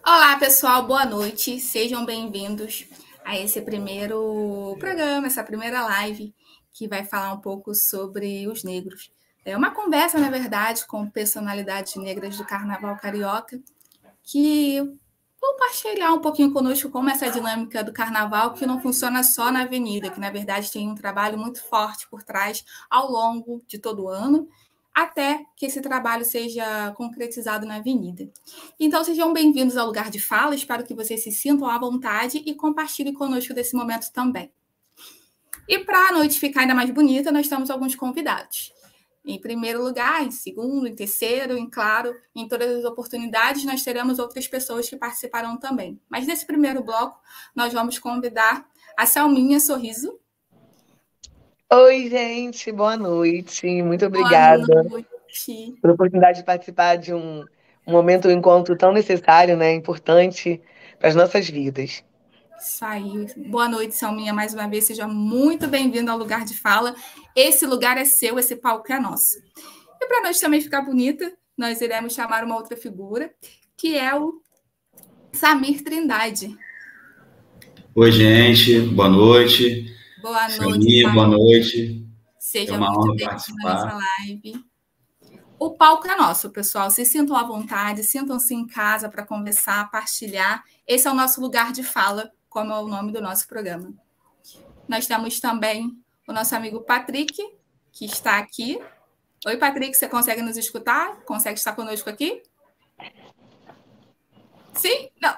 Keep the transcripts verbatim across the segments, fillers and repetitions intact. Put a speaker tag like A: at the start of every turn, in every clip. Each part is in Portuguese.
A: Olá, pessoal, boa noite. Sejam bem-vindos a esse primeiro programa, essa primeira live que vai falar um pouco sobre os negros. É uma conversa, na verdade, com personalidades negras do Carnaval Carioca, que vão partilhar um pouquinho conosco como essa dinâmica do Carnaval, que não funciona só na avenida, que, na verdade, tem um trabalho muito forte por trás ao longo de todo o ano, até que esse trabalho seja concretizado na avenida. Então, sejam bem-vindos ao Lugar de Fala, espero que vocês se sintam à vontade e compartilhem conosco desse momento também. E para a noite ficar ainda mais bonita, nós temos alguns convidados. Em primeiro lugar, em segundo, em terceiro, em claro, em todas as oportunidades, nós teremos outras pessoas que participarão também. Mas nesse primeiro bloco, nós vamos convidar a Selminha Sorriso.
B: Oi, gente, boa noite. Muito obrigada pela oportunidade de participar de um, um momento, um encontro tão necessário, né, importante para as nossas vidas.
A: Isso aí. Boa noite, Selminha, mais uma vez. Seja muito bem-vindo ao Lugar de Fala. Esse lugar é seu, esse palco é nosso. E para nós também ficar bonita, nós iremos chamar uma outra figura, que é o Samir Trindade.
C: Oi, gente, boa noite.
A: Boa
C: Samir,
A: noite, Samir.
C: Boa noite.
A: Seja
C: é uma
A: muito
C: honra
A: bem-vindo
C: participar.
A: nessa live. O palco é nosso, pessoal. Se sintam à vontade, sintam-se em casa para conversar, partilhar. Esse é o nosso lugar de fala, como é o nome do nosso programa. Nós temos também o nosso amigo Patrick, que está aqui. Oi, Patrick, você consegue nos escutar? Consegue estar conosco aqui? Sim? Não.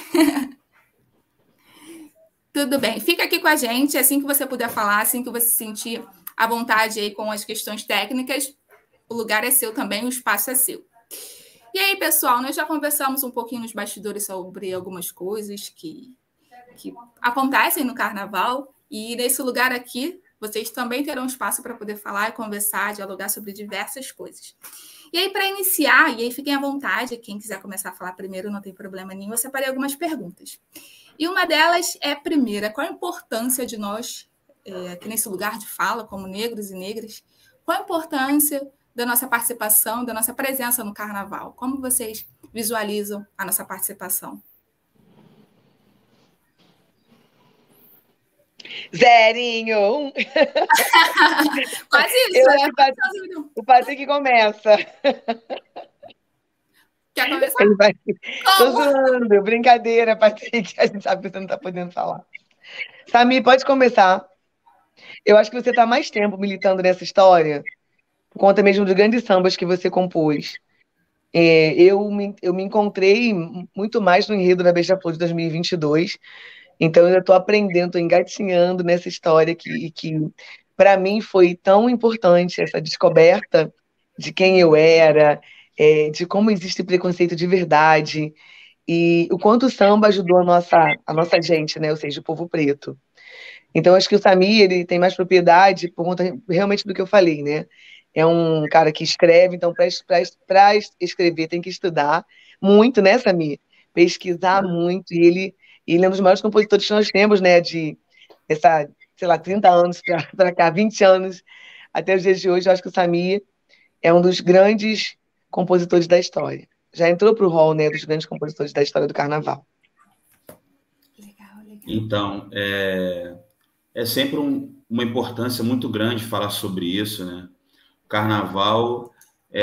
A: Tudo bem. Fica aqui com a gente, assim que você puder falar, assim que você se sentir à vontade aí com as questões técnicas, o lugar é seu também, o espaço é seu. E aí, pessoal, nós já conversamos um pouquinho nos bastidores sobre algumas coisas que, que acontecem no Carnaval, e nesse lugar aqui, vocês também terão espaço para poder falar, conversar, dialogar sobre diversas coisas. E aí, para iniciar, e aí fiquem à vontade, quem quiser começar a falar primeiro, não tem problema nenhum, eu separei algumas perguntas. E uma delas é, primeira, qual a importância de nós, é, aqui nesse lugar de fala, como negros e negras, qual a importância da nossa participação, da nossa presença no Carnaval? Como vocês visualizam a nossa participação?
B: Zerinho!
A: Quase isso.
B: Eu
A: né?
B: acho que o Patrick, o Patrick começa.
A: Quer começar?
B: Ele vai... Tô zoando, brincadeira, Patrick. A gente sabe que você não está podendo falar. Samir, pode começar. Eu acho que você está mais tempo militando nessa história, por conta mesmo dos grandes sambas que você compôs. É, eu, me, eu me encontrei muito mais no enredo da Beija-Flor de dois mil e vinte e dois, então eu estou aprendendo, estou engatinhando nessa história que, que para mim foi tão importante, essa descoberta de quem eu era, é, de como existe preconceito de verdade, e o quanto o samba ajudou a nossa, a nossa gente, né? Ou seja, o povo preto. Então, acho que o Samir, ele tem mais propriedade por conta realmente do que eu falei, né? É um cara que escreve, então para escrever tem que estudar muito, né, Samir? Pesquisar muito, e ele, ele é um dos maiores compositores que nós temos, né, de essa, sei lá, trinta anos para cá, vinte anos, até os dias de hoje. Eu acho que o Samir é um dos grandes compositores da história. Já entrou para o hall, né, dos grandes compositores da história do Carnaval.
A: Legal, legal.
C: Então, é, é sempre um, uma importância muito grande falar sobre isso, né? O Carnaval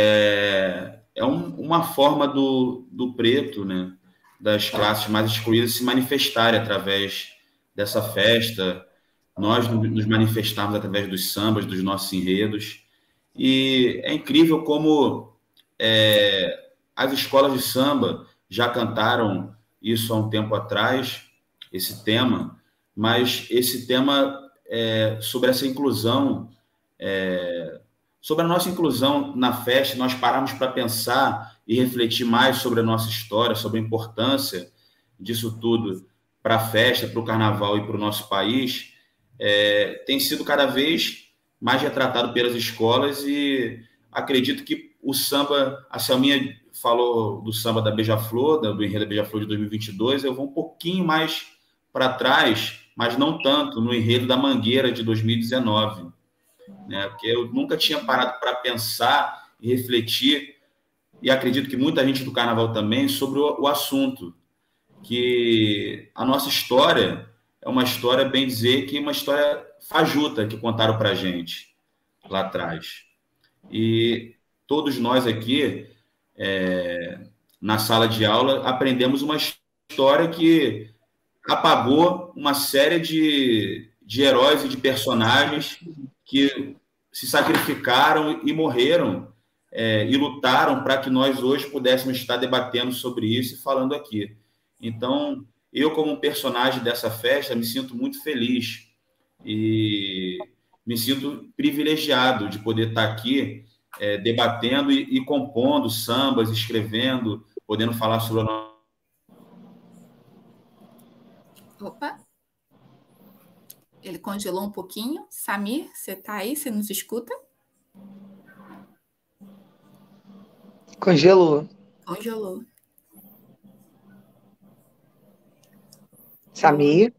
C: é, é um, uma forma do, do preto, né, das classes mais excluídas, se manifestarem através dessa festa. Nós nos manifestamos através dos sambas, dos nossos enredos. E é incrível como é, as escolas de samba já cantaram isso há um tempo atrás, esse tema, mas esse tema é, sobre essa inclusão, é, sobre a nossa inclusão na festa, nós pararmos para pensar e refletir mais sobre a nossa história, sobre a importância disso tudo para a festa, para o Carnaval e para o nosso país, é, tem sido cada vez mais retratado pelas escolas, e acredito que o samba, a Selminha falou do samba da Beija-Flor, do enredo da Beija-Flor de dois mil e vinte e dois, eu vou um pouquinho mais para trás, mas não tanto, no enredo da Mangueira de dois mil e dezenove, né? Porque eu nunca tinha parado para pensar e refletir, e acredito que muita gente do Carnaval também, sobre o, o assunto. que a nossa história é uma história, bem dizer, que uma história fajuta que contaram para a gente lá atrás. E todos nós aqui, é, na sala de aula, aprendemos uma história que apagou uma série de, de heróis e de personagens que se sacrificaram e morreram é, e lutaram para que nós hoje pudéssemos estar debatendo sobre isso e falando aqui. Então, eu, como personagem dessa festa, me sinto muito feliz e me sinto privilegiado de poder estar aqui é, debatendo e, e compondo sambas, escrevendo, podendo falar sobre a nossa...
A: Opa! Ele congelou um pouquinho. Samir, você está aí? Você nos escuta?
B: Congelou.
A: Congelou.
B: Samir?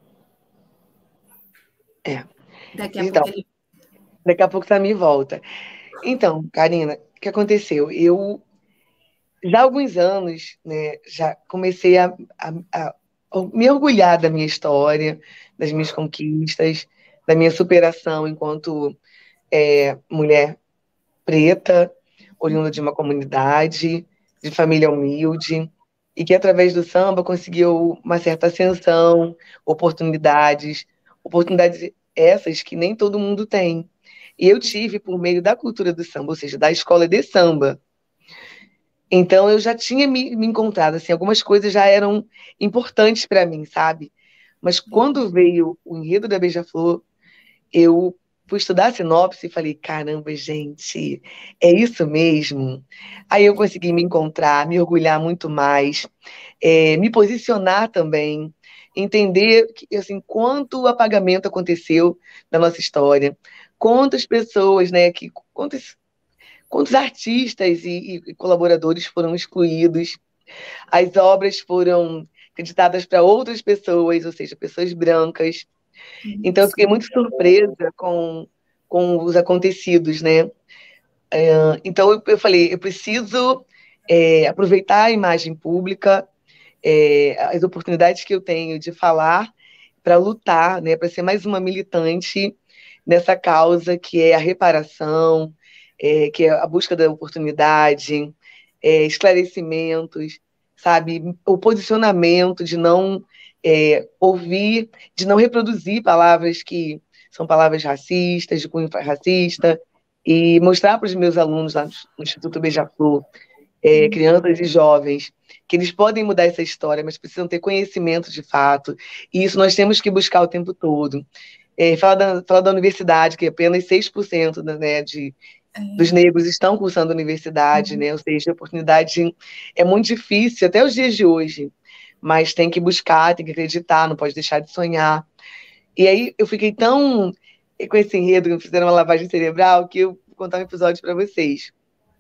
B: É.
A: Daqui a
B: então,
A: pouco ele...
B: Daqui a pouco Samir volta. Então, Karina, o que aconteceu? Eu, já há alguns anos, né, já comecei a, a, a me orgulhar da minha história, das minhas conquistas, da minha superação enquanto é, mulher preta, oriunda de uma comunidade, de família humilde, e que através do samba conseguiu uma certa ascensão, oportunidades, oportunidades essas que nem todo mundo tem. E eu tive por meio da cultura do samba, ou seja, da escola de samba. Então eu já tinha me, me encontrado, assim, algumas coisas já eram importantes para mim, sabe? Mas quando veio o enredo da Beija-Flor, eu fui estudar a sinopse e falei, caramba, gente, é isso mesmo? Aí eu consegui me encontrar, me orgulhar muito mais, é, me posicionar também, entender que, assim, quanto apagamento aconteceu na nossa história, quantas pessoas, né, que, quantos, quantos artistas e, e colaboradores foram excluídos, as obras foram acreditadas para outras pessoas, ou seja, pessoas brancas. Então, eu fiquei muito surpresa com, com os acontecidos, né? É, então, eu, eu falei, eu preciso é, aproveitar a imagem pública, é, as oportunidades que eu tenho de falar para lutar, né, para ser mais uma militante nessa causa que é a reparação, é, que é a busca da oportunidade, é, esclarecimentos, sabe? O posicionamento de não é, ouvir, de não reproduzir palavras que são palavras racistas, de cunho racista, e mostrar para os meus alunos lá no Instituto Beija-Flor, é, crianças e jovens, que eles podem mudar essa história, mas precisam ter conhecimento de fato, e isso nós temos que buscar o tempo todo. É, fala, da, fala da universidade, que apenas seis por cento, né, de, dos negros estão cursando universidade, né? Ou seja, a oportunidade é muito difícil, até os dias de hoje, mas tem que buscar, tem que acreditar, não pode deixar de sonhar. E aí eu fiquei tão com esse enredo, que fizeram uma lavagem cerebral, que eu vou contar um episódio para vocês.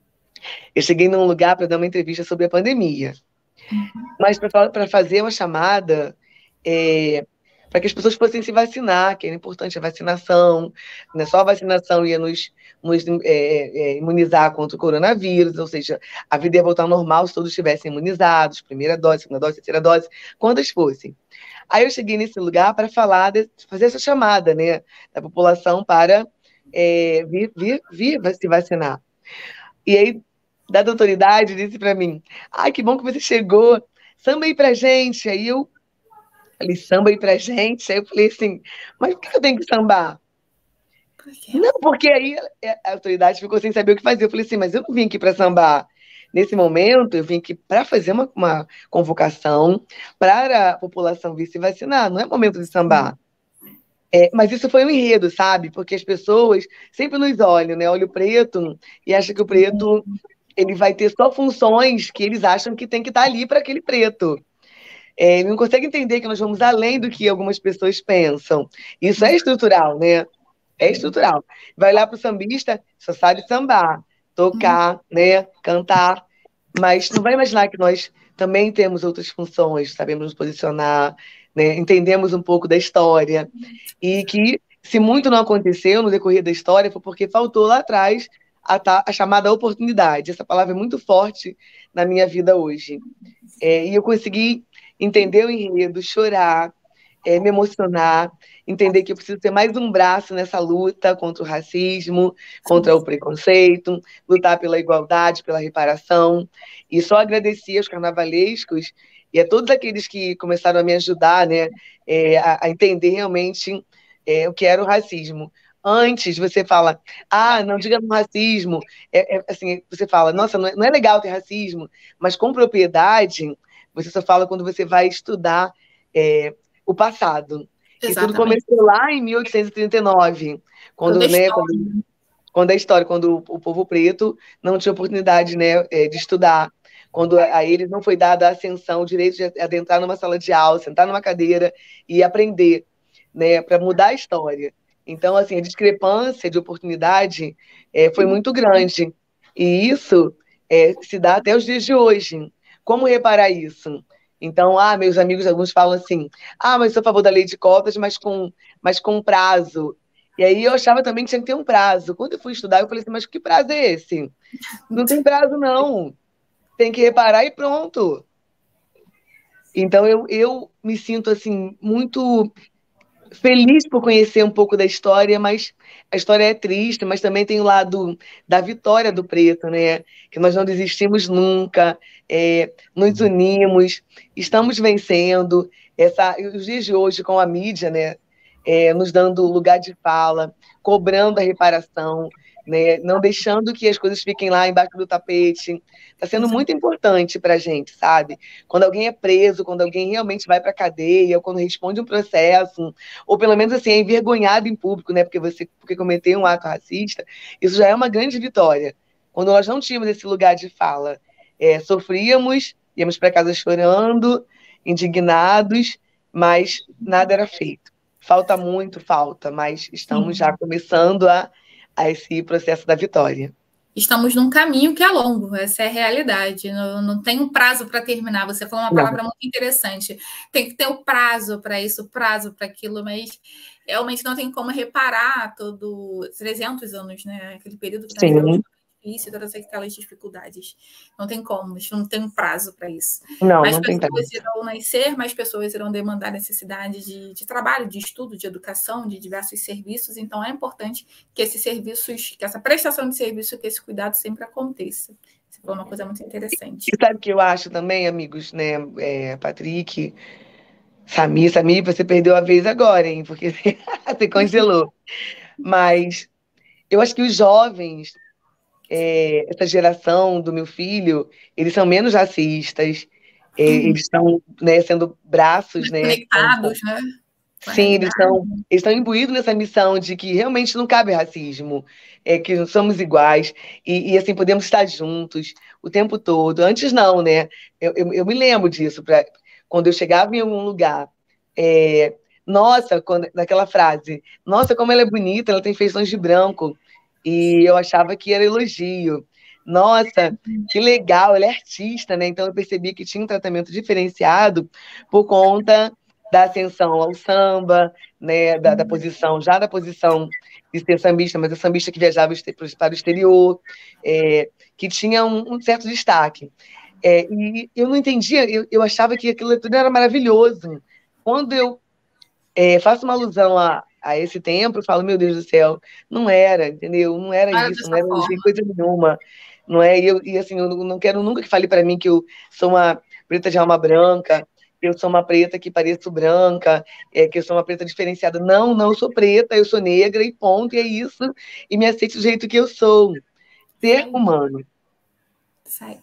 B: Eu cheguei num lugar para dar uma entrevista sobre a pandemia, mas para fazer uma chamada é, para que as pessoas fossem se vacinar, que era importante a vacinação, né? Só a vacinação ia nos, nos é, é, imunizar contra o coronavírus, ou seja, a vida ia voltar ao normal se todos estivessem imunizados, primeira dose, segunda dose, terceira dose, quantas fossem. Aí eu cheguei nesse lugar para falar, de, fazer essa chamada, né, da população para é, vir, vir, vir se vacinar. E aí, da autoridade, disse para mim, ai, que bom que você chegou, samba aí pra gente. Aí eu falei, samba aí pra gente. Aí eu falei assim, mas por que eu tenho que sambar?
A: Por quê?
B: Não, porque aí a autoridade ficou sem saber o que fazer. Eu falei assim, mas eu não vim aqui para sambar. Nesse momento, eu vim aqui para fazer uma, uma convocação para a população vir se vacinar. Não é momento de sambar. É, mas isso foi um enredo, sabe? Porque as pessoas sempre nos olham, né? Olho preto e acham que o preto ele vai ter só funções que eles acham que tem que estar ali para aquele preto. É, não consegue entender que nós vamos além do que algumas pessoas pensam. Isso é estrutural, né? É estrutural. Vai lá para o sambista, só sabe sambar, tocar, né? Cantar, mas não vai imaginar que nós também temos outras funções, sabemos nos posicionar, né? Entendemos um pouco da história, e que se muito não aconteceu no decorrer da história foi porque faltou lá atrás a, a chamada oportunidade. Essa palavra é muito forte na minha vida hoje. É, e eu consegui entender o enredo, chorar, é, me emocionar, entender que eu preciso ter mais um braço nessa luta contra o racismo, contra o preconceito, lutar pela igualdade, pela reparação. E só agradecer aos carnavalescos e a todos aqueles que começaram a me ajudar, né, é, a, a entender realmente é, o que era o racismo. Antes você fala, ah, não diga no racismo, é, é, assim, você fala, nossa, não é, não é legal ter racismo, mas com propriedade, você só fala quando você vai estudar é, o passado. E tudo
A: Exatamente.
B: começou lá em mil oitocentos e trinta e nove, quando,
A: Toda a
B: né,
A: história.
B: quando, quando a história, quando o, o povo preto não tinha oportunidade, né, é, de estudar, quando a eles não foi dada a ascensão, o direito de adentrar numa sala de aula, sentar numa cadeira e aprender, né, para mudar a história. Então, assim, a discrepância de oportunidade é, foi muito grande. E isso é, se dá até os dias de hoje. Como reparar isso? Então, ah, meus amigos, alguns falam assim, ah, mas sou a favor da lei de cotas, mas com, mas com prazo. E aí eu achava também que tinha que ter um prazo. Quando eu fui estudar, eu falei assim, mas que prazo é esse? Não tem prazo, não. Tem que reparar e pronto. Então, eu, eu me sinto, assim, muito feliz por conhecer um pouco da história, mas a história é triste, mas também tem o lado da vitória do preto, né? Que nós não desistimos nunca, é, nos unimos, estamos vencendo. Essa, os dias de hoje, com a mídia, né? É, nos dando lugar de fala, cobrando a reparação, né? Não deixando que as coisas fiquem lá embaixo do tapete. Está sendo muito importante para a gente, sabe? Quando alguém é preso, quando alguém realmente vai para a cadeia, ou quando responde um processo, ou pelo menos assim, é envergonhado em público, né? Porque você porque cometeu um ato racista, isso já é uma grande vitória. Quando nós não tínhamos esse lugar de fala, é, sofríamos, íamos para casa chorando, indignados, mas nada era feito. Falta muito, falta, mas estamos
A: Sim.
B: já começando a, a esse processo da vitória.
A: Estamos num caminho que é longo, essa é a realidade. Não, não tem um prazo para terminar. Você falou uma palavra não. muito interessante. Tem que ter um prazo para isso, prazo para aquilo, mas realmente não tem como reparar todo trezentos anos, né? Aquele período que nós vivemos difícil, todas aquelas dificuldades. Não tem como, não tem um prazo para isso.
B: Não,
A: mais
B: não tem
A: pessoas
B: prazo.
A: irão nascer, mais pessoas irão demandar necessidade de, de trabalho, de estudo, de educação, de diversos serviços. Então, é importante que esses serviços, que essa prestação de serviço, que esse cuidado sempre aconteça. Isso foi uma coisa muito interessante.
B: E sabe o que eu acho também, amigos, né? É, Patrick, Samir, Samir, você perdeu a vez agora, hein? Porque você congelou. Mas eu acho que os jovens, é, essa geração do meu filho, eles são menos racistas, é, eles estão, né, sendo braços, né?
A: Conectados, né?
B: Sim, eles estão, eles estão imbuídos nessa missão de que realmente não cabe racismo, é, que não somos iguais, e, e assim, podemos estar juntos o tempo todo. Antes não, né? Eu, eu, eu me lembro disso, pra, quando eu chegava em algum lugar, é, nossa, quando, naquela frase, nossa, como ela é bonita, ela tem feições de branco, e eu achava que era elogio. Nossa, que legal, ela é artista, né? Então eu percebi que tinha um tratamento diferenciado por conta da ascensão ao samba, né? Da, da posição, já da posição de ser sambista, mas a sambista que viajava para o exterior, é, que tinha um, um certo destaque. É, e eu não entendia, eu, eu achava que aquilo tudo era maravilhoso. Quando eu é, faço uma alusão a, a esse tempo, eu falo, meu Deus do céu, não era, entendeu? Não era
A: Não
B: isso,
A: era
B: não era
A: forma.
B: coisa nenhuma. Não é? E, eu, e assim, eu não quero nunca que fale para mim que eu sou uma preta de alma branca, que eu sou uma preta que pareço branca, é, que eu sou uma preta diferenciada. Não, não, eu sou preta, eu sou negra e ponto, e é isso. E me aceite do jeito que eu sou. Ser humano.
A: Sai.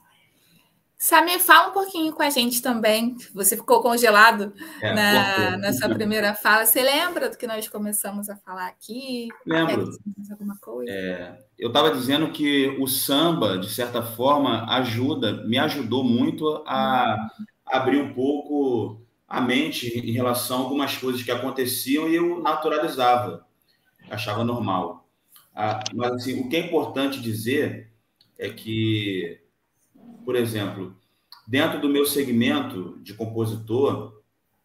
A: Samir, fala um pouquinho com a gente também. Você ficou congelado é, na, na sua primeira fala. Você lembra do que nós começamos a falar aqui?
C: Lembro.
A: É, alguma coisa?
C: É, eu estava dizendo que o samba, de certa forma, ajuda, me ajudou muito a uhum. abrir um pouco a mente em relação a algumas coisas que aconteciam e eu naturalizava, achava normal. Ah, mas assim, o que é importante dizer é que, por exemplo, dentro do meu segmento de compositor,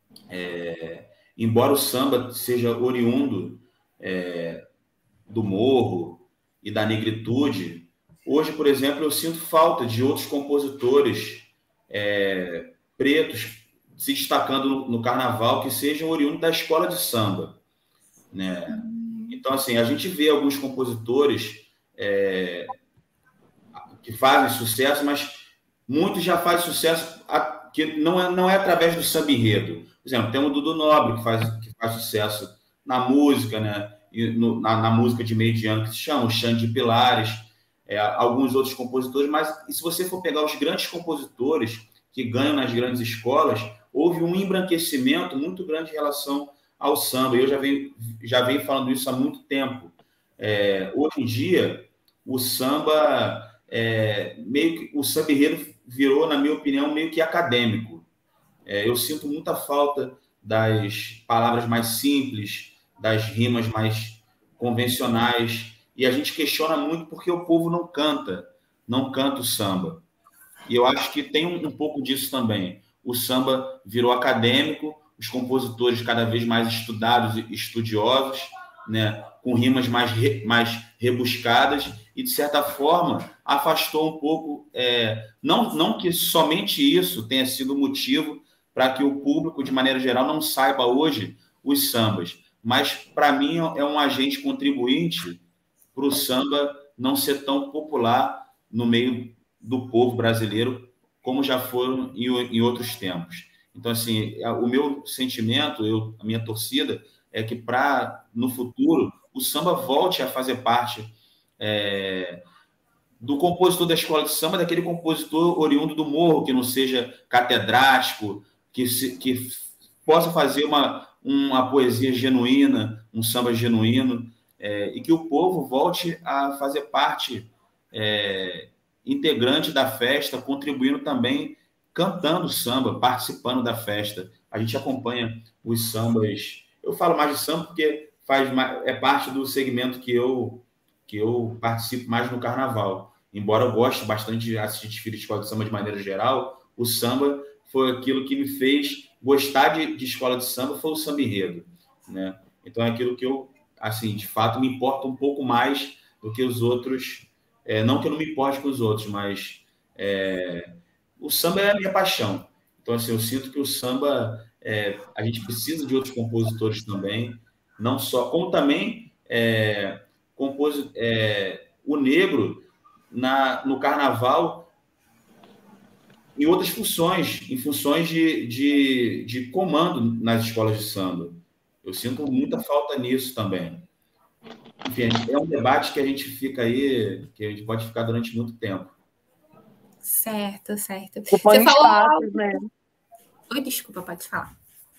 C: é, embora o samba seja oriundo é, do morro e da negritude, hoje, por exemplo, eu sinto falta de outros compositores é, pretos se destacando no, no carnaval que sejam oriundos da escola de samba, né? Então, assim, a gente vê alguns compositores é, que fazem sucesso, mas muitos já fazem sucesso a, que não é, não é através do samba enredo. Por exemplo, tem o Dudu Nobre, que faz, que faz sucesso na música, né? E no, na, na música de meio de ano, que se chama o Xande de Pilares, é, alguns outros compositores, mas e se você for pegar os grandes compositores que ganham nas grandes escolas, houve um embranquecimento muito grande em relação ao samba. Eu já venho, já venho falando isso há muito tempo. É, hoje em dia, o samba, é, meio que, o samba enredo virou, na minha opinião, meio que acadêmico. É, eu sinto muita falta das palavras mais simples, das rimas mais convencionais, e a gente questiona muito porque o povo não canta, não canta o samba. E eu acho que tem um, um pouco disso também. O samba virou acadêmico, os compositores cada vez mais estudados e estudiosos, né, com rimas mais, re, mais rebuscadas, e, de certa forma, afastou um pouco... É, não, não que somente isso tenha sido motivo para que o público, de maneira geral, não saiba hoje os sambas, mas, para mim, é um agente contribuinte para o samba não ser tão popular no meio do povo brasileiro, como já foram em, em outros tempos. Então, assim, o meu sentimento, eu, a minha torcida, é que, para, no futuro, o samba volte a fazer parte é, do compositor da escola de samba, daquele compositor oriundo do morro, que não seja catedrático, que, se, que possa fazer uma, uma poesia genuína, um samba genuíno, é, e que o povo volte a fazer parte é, integrante da festa, contribuindo também, cantando samba, participando da festa. A gente acompanha os sambas. Eu falo mais de samba porque faz mais, é parte do segmento que eu, que eu participo mais no carnaval. Embora eu goste bastante de assistir desfile de escola de samba de maneira geral, o samba foi aquilo que me fez gostar de, de escola de samba, foi o samba enredo, né? Então é aquilo que eu, assim, de fato, me importa um pouco mais do que os outros. É, não que eu não me importe com os outros, mas é, o samba é a minha paixão. Então, assim, eu sinto que o samba, é, a gente precisa de outros compositores também, não só, como também é, compos, é, o negro na, no carnaval, em outras funções, em funções de, de, de comando nas escolas de samba. Eu sinto muita falta nisso também. Enfim, é um debate que a gente fica aí, que a gente pode ficar durante muito tempo.
A: Certo, certo.
B: Ocupando Você falou espaços, né?
A: Oi, desculpa, pode falar.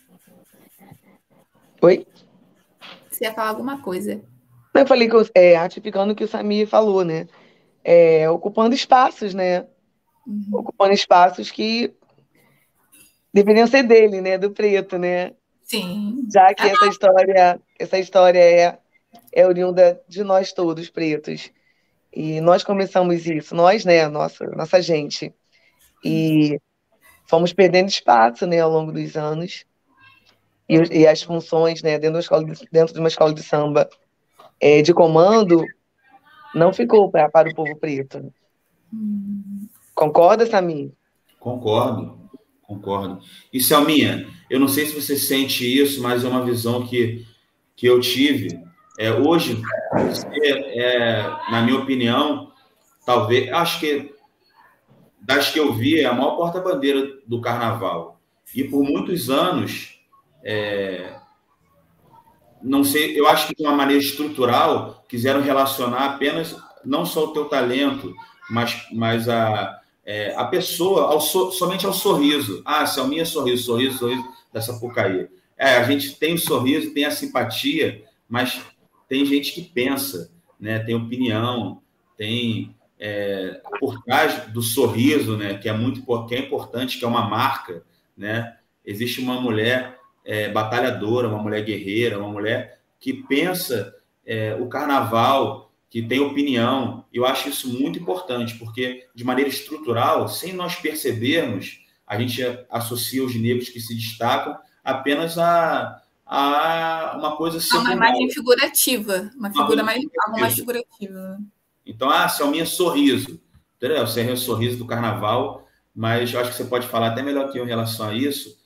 B: Oi?
A: Você ia falar alguma coisa.
B: Eu falei que é, ratificando o que o Samir falou, né? É, ocupando espaços, né? Uhum. Ocupando espaços que deveriam ser dele, né? Do Preto, né?
A: Sim.
B: Já que ah. essa história, essa história é, é oriunda de nós todos, pretos. E nós começamos isso, nós, né? Nossa, nossa gente. E fomos perdendo espaço, né? Ao longo dos anos. E, e as funções, né? Dentro, da escola de, dentro de uma escola de samba é, de comando, não ficou pra, para o povo preto. Hum. Concorda, Samir?
C: Concordo, concordo. E, Selminha, eu não sei se você sente isso, mas é uma visão que, que eu tive. É, hoje, você, é, na minha opinião, talvez, acho que das que eu vi, é a maior porta-bandeira do carnaval. E por muitos anos, é, não sei, eu acho que de uma maneira estrutural, quiseram relacionar apenas, não só o teu talento, mas, mas a, é, a pessoa, ao, somente ao sorriso. Ah, Selminha, sorriso, sorriso, sorriso da Sapucaí. É, a gente tem o sorriso, tem a simpatia, mas tem gente que pensa, né? Tem opinião, tem é, por trás do sorriso, né? Que é muito que é importante, que é uma marca, né? Existe uma mulher é, batalhadora, uma mulher guerreira, uma mulher que pensa é, o carnaval, que tem opinião. Eu acho isso muito importante, porque de maneira estrutural, sem nós percebermos, a gente associa os negros que se destacam apenas a a uma coisa
A: secundária. Uma imagem figurativa, uma figura uma mais, algo mais figurativa.
C: Então, ah, Selminha, sorriso. Entendeu? Você é o sorriso do carnaval, mas eu acho que você pode falar até melhor que eu em relação a isso,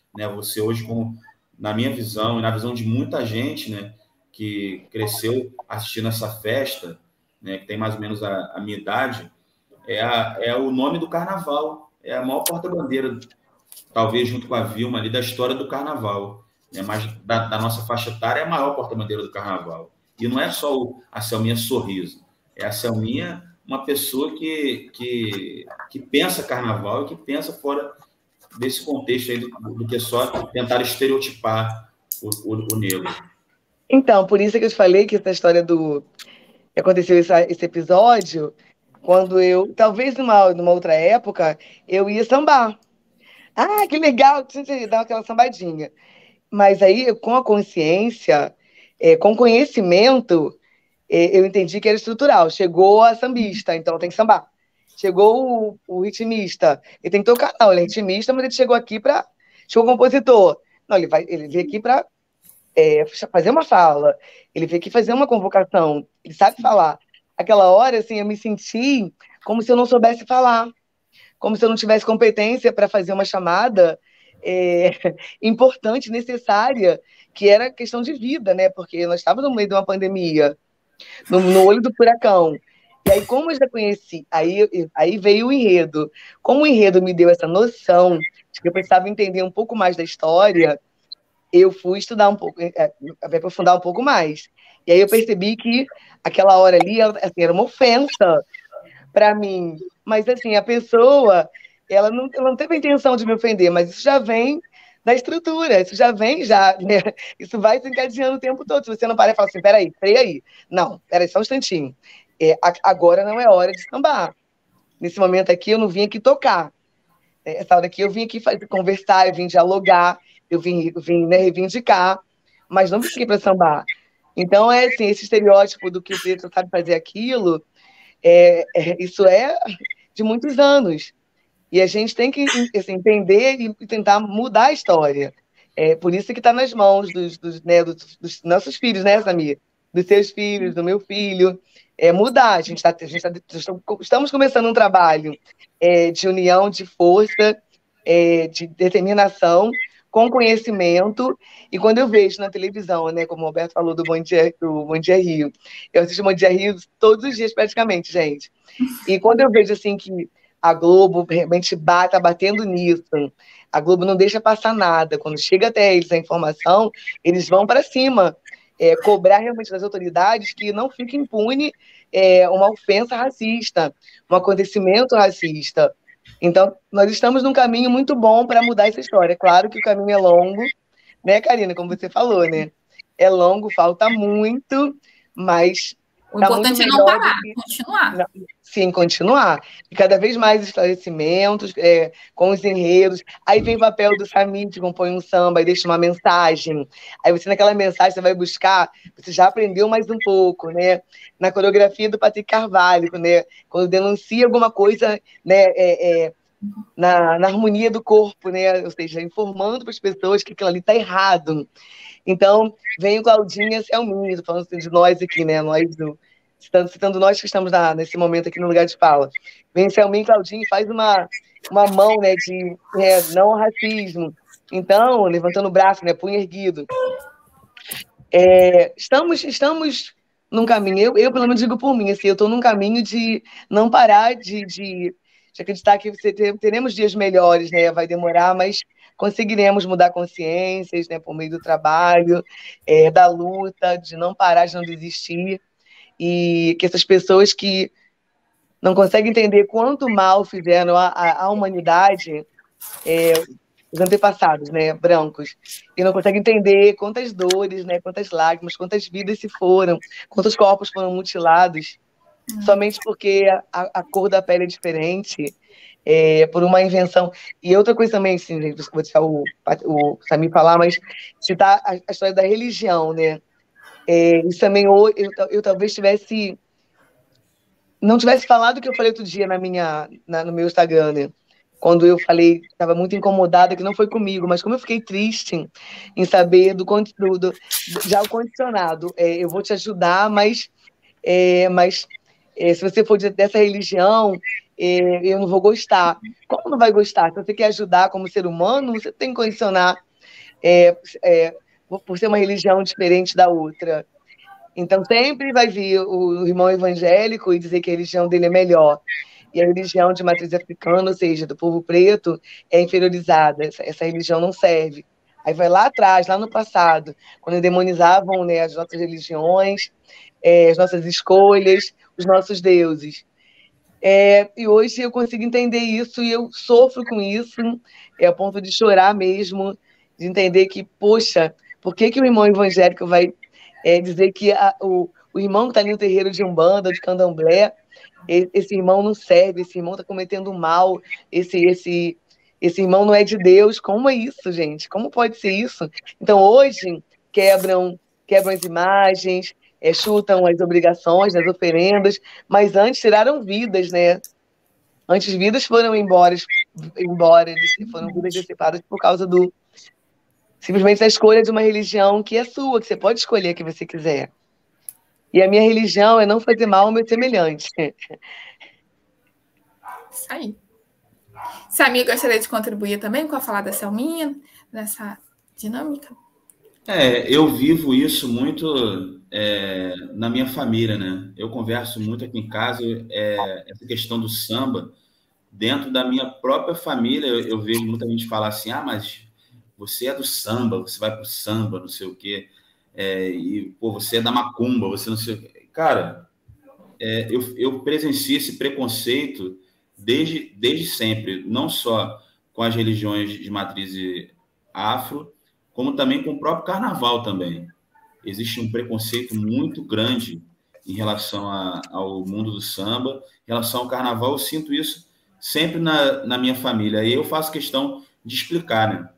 C: né? Você hoje, como na minha visão e na visão de muita gente, né, que cresceu assistindo essa festa, né, que tem mais ou menos a, a minha idade, é, a, é o nome do carnaval, é a maior porta-bandeira, talvez junto com a Vilma ali, da história do carnaval, né? Mas da, da nossa faixa etária é a maior porta-bandeira do carnaval. E não é só o, a Selminha Sorriso, é a Selminha, uma pessoa que, que, que pensa carnaval e que pensa fora desse contexto aí do, do que só tentar estereotipar o, o, o negro.
B: Então, por isso que eu te falei que essa história do... que aconteceu esse, esse episódio, quando eu, talvez numa, numa outra época, eu ia sambar. Ah, que legal, dar aquela sambadinha. Mas aí, com a consciência, é, com conhecimento, é, eu entendi que era estrutural. Chegou a sambista, então tem que sambar. Chegou o, o ritmista, ele tem que tocar. Não, ele é ritmista, mas ele chegou aqui para... Chegou o compositor. Não, ele, vai, ele veio aqui para é, fazer uma fala. Ele veio aqui fazer uma convocação. Ele sabe falar. Aquela hora, assim, eu me senti como se eu não soubesse falar. Como se eu não tivesse competência para fazer uma chamada é, importante, necessária, que era questão de vida, né? Porque nós estávamos no meio de uma pandemia, no, no olho do furacão. E aí, como eu já conheci, aí, aí veio o enredo. Como o enredo me deu essa noção de que eu precisava entender um pouco mais da história, eu fui estudar um pouco, é, aprofundar um pouco mais. E aí eu percebi que aquela hora ali assim, era uma ofensa para mim. Mas, assim, a pessoa, ela não, ela não teve a intenção de me ofender, mas isso já vem da estrutura, isso já vem, já, né? Isso vai se encadeando o tempo todo. Se você não parar e falar assim, peraí, freia aí. Não, peraí, só um instantinho. É, agora não é hora de sambar. Nesse momento aqui, eu não vim aqui tocar. Essa hora aqui, eu vim aqui fazer, conversar, eu vim dialogar, eu vim, eu vim né, reivindicar, mas não vim aqui para sambar. Então, é assim, esse estereótipo do que o preto sabe fazer aquilo, é, é, isso é de muitos anos. E a gente tem que assim, entender e tentar mudar a história. É por isso que está nas mãos dos, dos, né, dos, dos nossos filhos, né, Samir? Dos seus filhos, do meu filho. É mudar. A gente, tá, a gente tá, estamos começando um trabalho é, de união, de força, é, de determinação, com conhecimento. E quando eu vejo na televisão, né, como o Roberto falou do Bom Dia, do Bom Dia Rio, eu assisto Bom Dia Rio todos os dias praticamente, gente. E quando eu vejo assim que a Globo realmente está batendo nisso, a Globo não deixa passar nada. Quando chega até eles a informação, eles vão para cima, é, cobrar realmente das autoridades que não fique impune é, uma ofensa racista, um acontecimento racista. Então, nós estamos num caminho muito bom para mudar essa história. Claro que o caminho é longo, né, Karina? Como você falou, né? É longo, falta muito, mas
A: o importante é não parar, que... continuar.
B: Sim, continuar. E cada vez mais esclarecimentos, é, com os enredos. Aí vem o papel do Samir, que compõe um samba e deixa uma mensagem. Aí você, naquela mensagem, você vai buscar, você já aprendeu mais um pouco, né? Na coreografia do Patrick Carvalho, né? Quando denuncia alguma coisa, né? É, é, na, na harmonia do corpo, né? Ou seja, informando para as pessoas que aquilo ali está errado. Então, vem o Claudinha Selminha, estou falando de nós aqui, né? Nós do, citando, citando nós que estamos na, nesse momento aqui no lugar de fala. Vem Selminha e Claudinha e faz uma, uma mão, né, de é, não racismo. Então, levantando o braço, né, punho erguido. É, estamos, estamos num caminho, eu, eu pelo menos digo por mim, assim, eu estou num caminho de não parar de, de, de acreditar que você ter, teremos dias melhores, né? Vai demorar, mas conseguiremos mudar consciências, né, por meio do trabalho, é, da luta, de não parar, de não desistir, e que essas pessoas que não conseguem entender quanto mal fizeram à, à, à humanidade, é, os antepassados, né, brancos, e não conseguem entender quantas dores, né, quantas lágrimas, quantas vidas se foram, quantos corpos foram mutilados, hum. somente porque a, a cor da pele é diferente, É, por uma invenção. E outra coisa também, assim, vou deixar o, o Samir falar, mas citar a, a história da religião, né? É, isso também, eu, eu, eu talvez tivesse... Não tivesse falado o que eu falei outro dia na minha, na, no meu Instagram, né? Quando eu falei, estava muito incomodada, que não foi comigo, mas como eu fiquei triste em saber do, do, do já o condicionado. É, eu vou te ajudar, mas, é, mas é, se você for dessa religião... é, eu não vou gostar. Como não vai gostar? Se você quer ajudar como ser humano, você tem que condicionar é, é, por ser uma religião diferente da outra. Então, sempre vai vir o irmão evangélico e dizer que a religião dele é melhor. E a religião de matriz africana, ou seja, do povo preto, é inferiorizada. Essa, essa religião não serve. Aí vai lá atrás, lá no passado, quando demonizavam, né, as nossas religiões, é, as nossas escolhas, os nossos deuses. É, e hoje eu consigo entender isso e eu sofro com isso, é a ponto de chorar mesmo, de entender que, poxa, por que, que o irmão evangélico vai é, dizer que a, o, o irmão que está ali no terreiro de Umbanda, de Candomblé, esse irmão não serve, esse irmão está cometendo mal, esse, esse, esse irmão não é de Deus. Como é isso, gente? Como pode ser isso? Então, hoje, quebram, quebram as imagens, é, chutam as obrigações, as oferendas, mas antes tiraram vidas, né? Antes vidas foram embora, embora foram vidas dissipadas por causa do simplesmente da escolha de uma religião que é sua, que você pode escolher a que você quiser. E a minha religião é não fazer mal ao meu semelhante.
A: Isso aí. Samir gostaria de contribuir também com a falar da Selminha, nessa dinâmica?
C: É, eu vivo isso muito é, na minha família, né? Eu converso muito aqui em casa, é, essa questão do samba, dentro da minha própria família, eu, eu vejo muita gente falar assim, ah, mas você é do samba, você vai pro samba, não sei o quê, é, e, pô, você é da macumba, você não sei o quê. Cara, é, eu, eu presenciei esse preconceito desde, desde sempre, não só com as religiões de matriz afro, como também com o próprio carnaval também. Existe um preconceito muito grande em relação a, ao mundo do samba, em relação ao carnaval. Eu sinto isso sempre na, na minha família. E eu faço questão de explicar, né?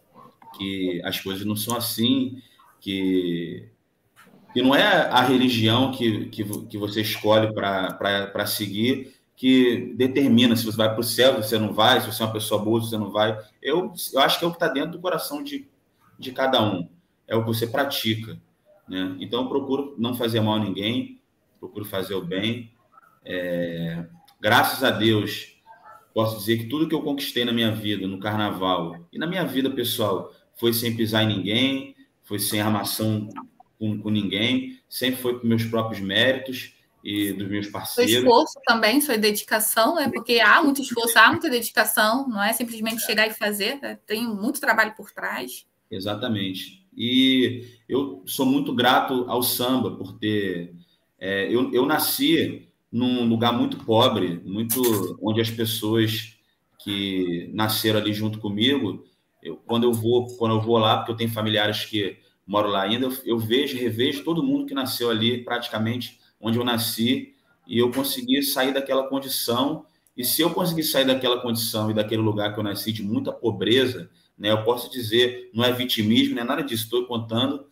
C: Que as coisas não são assim, que, que não é a religião que, que, que você escolhe para seguir que determina se você vai para o céu, se você não vai, se você é uma pessoa boa, se você não vai. Eu, eu acho que é o que está dentro do coração de, de cada um. É o que você pratica, né? Então, eu procuro não fazer mal a ninguém, procuro fazer o bem. É, graças a Deus, posso dizer que tudo que eu conquistei na minha vida, no carnaval, e na minha vida pessoal, foi sem pisar em ninguém, foi sem armação com, com ninguém, sempre foi com meus próprios méritos e dos meus parceiros.
A: Foi esforço também, foi dedicação, né? Porque há muito esforço, há muita dedicação, não é simplesmente chegar e fazer, né? Tem muito trabalho por trás.
C: Exatamente. E eu sou muito grato ao samba por ter... É, eu, eu nasci num lugar muito pobre, muito onde as pessoas que nasceram ali junto comigo, eu, quando, eu vou, quando eu vou lá, porque eu tenho familiares que moram lá ainda, eu, eu vejo, revejo todo mundo que nasceu ali, praticamente onde eu nasci, e eu consegui sair daquela condição. E se eu conseguir sair daquela condição e daquele lugar que eu nasci, de muita pobreza, né, eu posso dizer, não é vitimismo, não é nada disso, estou contando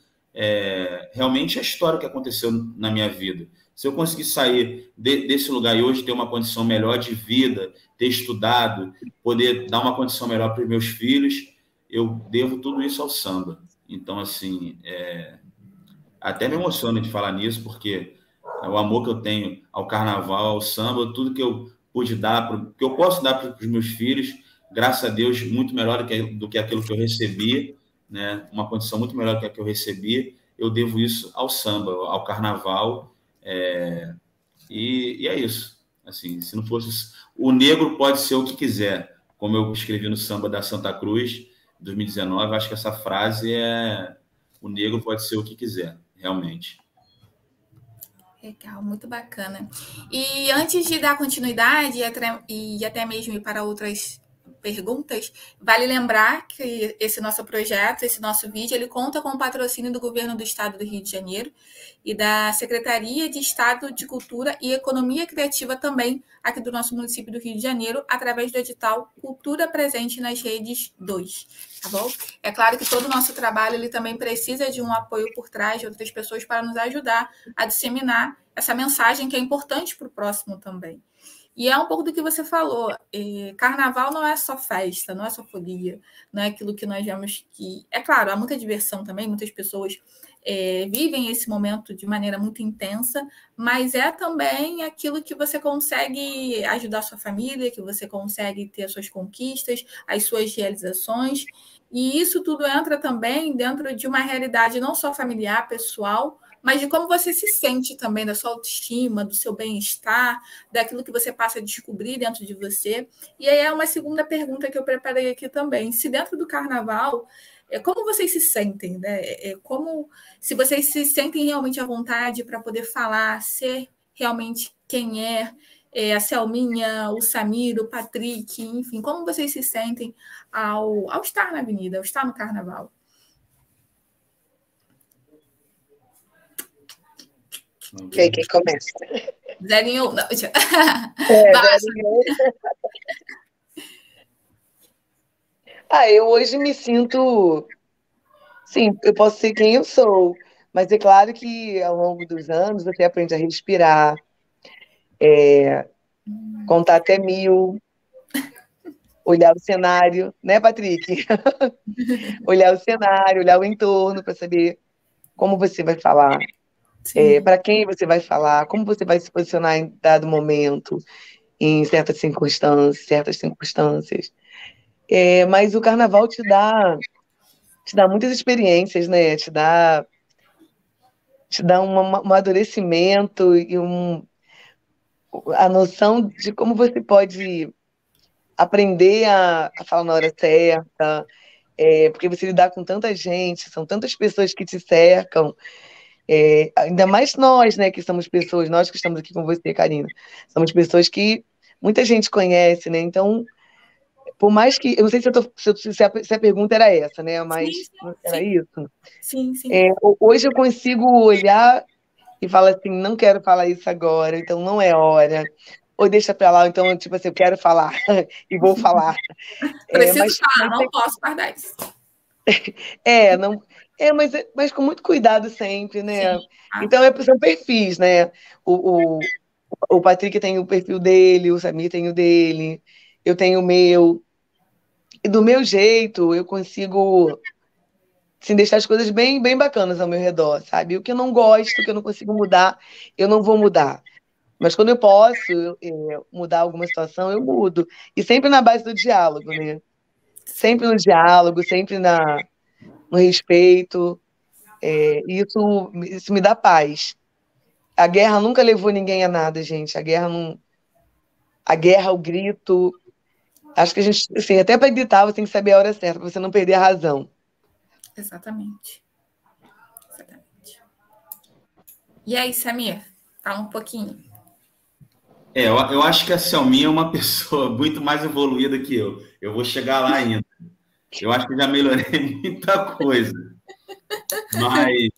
C: é, realmente a história que aconteceu na minha vida. Se eu conseguir sair de, desse lugar e hoje ter uma condição melhor de vida, ter estudado, poder dar uma condição melhor para os meus filhos, eu devo tudo isso ao samba. Então, assim, é, até me emociona de falar nisso, porque o amor que eu tenho ao carnaval, ao samba, tudo que eu pude dar, que eu posso dar para os meus filhos, graças a Deus, muito melhor do que, do que aquilo que eu recebi, né? Uma condição muito melhor do que a que eu recebi, eu devo isso ao samba, ao carnaval, é, e, e é isso. Assim, se não fosse... O negro pode ser o que quiser, como eu escrevi no samba da Santa Cruz, dois mil e dezenove, acho que essa frase é: o negro pode ser o que quiser, realmente.
A: Legal, muito bacana. E antes de dar continuidade e até, e até mesmo ir para outras perguntas, vale lembrar que esse nosso projeto, esse nosso vídeo, ele conta com o patrocínio do Governo do Estado do Rio de Janeiro e da Secretaria de Estado de Cultura e Economia Criativa também, aqui do nosso município do Rio de Janeiro, através do edital Cultura Presente nas Redes dois, tá bom? É claro que todo o nosso trabalho, ele também precisa de um apoio por trás de outras pessoas para nos ajudar a disseminar essa mensagem que é importante para o próximo também. E é um pouco do que você falou. É, carnaval não é só festa, não é só folia, não é aquilo que nós vemos que... É claro, há muita diversão também, muitas pessoas é, vivem esse momento de maneira muito intensa, mas é também aquilo que você consegue ajudar a sua família, que você consegue ter as suas conquistas, as suas realizações, e isso tudo entra também dentro de uma realidade não só familiar, pessoal, mas de como você se sente também, da sua autoestima, do seu bem-estar, daquilo que você passa a descobrir dentro de você. E aí é uma segunda pergunta que eu preparei aqui também. Se dentro do carnaval, como vocês se sentem, né? Como, se vocês se sentem realmente à vontade para poder falar, ser realmente quem é, é, a Selminha, o Samir, o Patrick, enfim, como vocês se sentem ao, ao estar na avenida, ao estar no carnaval?
B: Quem, quem começa?
A: Zerinho, não.
B: É, Zerinho. Ah, eu hoje me sinto... Sim, eu posso ser quem eu sou, mas é claro que ao longo dos anos você aprende a respirar, é, contar até mil, olhar o cenário, né, Patrick? Olhar o cenário, olhar o entorno para saber como você vai falar, é, para quem você vai falar, como você vai se posicionar em dado momento, em certas circunstâncias, certas circunstâncias. É, mas o carnaval te dá, te dá muitas experiências, né? Te dá, te dá um amadurecimento e um, a noção de como você pode aprender a, a falar na hora certa, é, porque você lidar com tanta gente, são tantas pessoas que te cercam, é, ainda mais nós, né, que somos pessoas, nós que estamos aqui com você, Karina, somos pessoas que muita gente conhece, né? Então, por mais que... Eu não sei se, eu tô, se, se, a, se a pergunta era essa, né? Mas
A: sim, sim,
B: era
A: sim.
B: isso?
A: Sim, sim.
B: É, hoje eu consigo olhar e falar assim, não quero falar isso agora, então não é hora. Ou deixa pra lá, então, tipo assim, eu quero falar e vou falar.
A: Preciso
B: é, mas,
A: falar,
B: mas,
A: não posso guardar isso.
B: É, não, é mas, mas com muito cuidado sempre, né?
A: Sim. Ah.
B: Então, é, são perfis, né? O, o, o Patrick tem o perfil dele, o Samir tem o dele, eu tenho o meu. E do meu jeito, eu consigo assim, deixar as coisas bem, bem bacanas ao meu redor, sabe? O que eu não gosto, o que eu não consigo mudar, eu não vou mudar. Mas quando eu posso eu, eu, mudar alguma situação, eu mudo. E sempre na base do diálogo, né? Sempre no diálogo, sempre na, no respeito. É, isso, isso me dá paz. A guerra nunca levou ninguém a nada, gente. A guerra não... A guerra, o grito... Acho que a gente, assim, até para gritar, você tem que saber a hora certa, para você não perder a razão.
A: Exatamente. Exatamente. E aí, Samir? Fala um pouquinho.
C: É, eu, eu acho que a Selminha é uma pessoa muito mais evoluída que eu. Eu vou chegar lá ainda. Eu acho que já melhorei muita coisa. Mas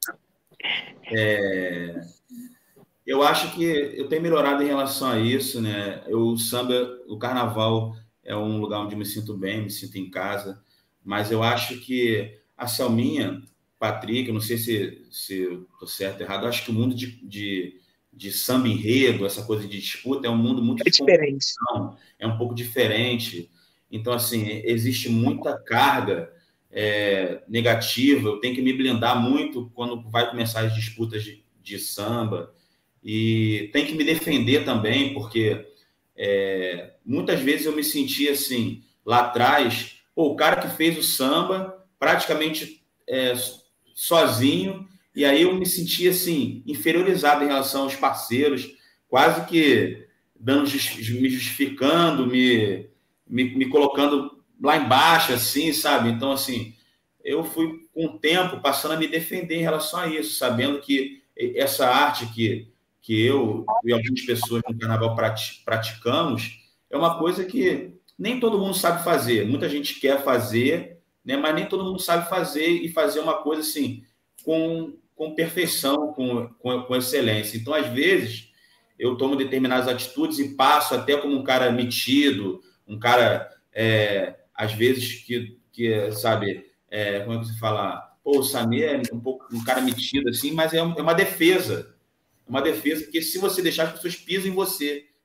C: é, eu acho que eu tenho melhorado em relação a isso, né? Eu, o samba, o carnaval é um lugar onde eu me sinto bem, me sinto em casa. Mas eu acho que a Selminha, Patrick, eu não sei se, se eu estou certo ou errado, eu acho que o mundo de, de, de samba enredo, essa coisa de disputa, é um mundo muito
B: é diferente.
C: É um pouco diferente. Então, assim, existe muita carga é, negativa. Eu tenho que me blindar muito quando vai começar as disputas de, de samba. E tem que me defender também, porque é, muitas vezes eu me senti assim, lá atrás, pô, o cara que fez o samba praticamente é, sozinho, e aí eu me senti assim, inferiorizado em relação aos parceiros, quase que dando, me justificando, me, me, me colocando lá embaixo, assim, sabe? Então, assim, eu fui, com o tempo, passando a me defender em relação a isso, sabendo que essa arte que, que eu e algumas pessoas no carnaval praticamos é uma coisa que nem todo mundo sabe fazer. Muita gente quer fazer, né? Mas nem todo mundo sabe fazer e fazer uma coisa assim, com, com perfeição, com, com, com excelência. Então, às vezes, eu tomo determinadas atitudes e passo até como um cara metido, um cara, é, às vezes, que, que sabe, é, como é que você fala? Pô, o Samir é um pouco um cara metido, assim, mas é uma defesa. Uma defesa, porque se você deixar, as pessoas pisam em você.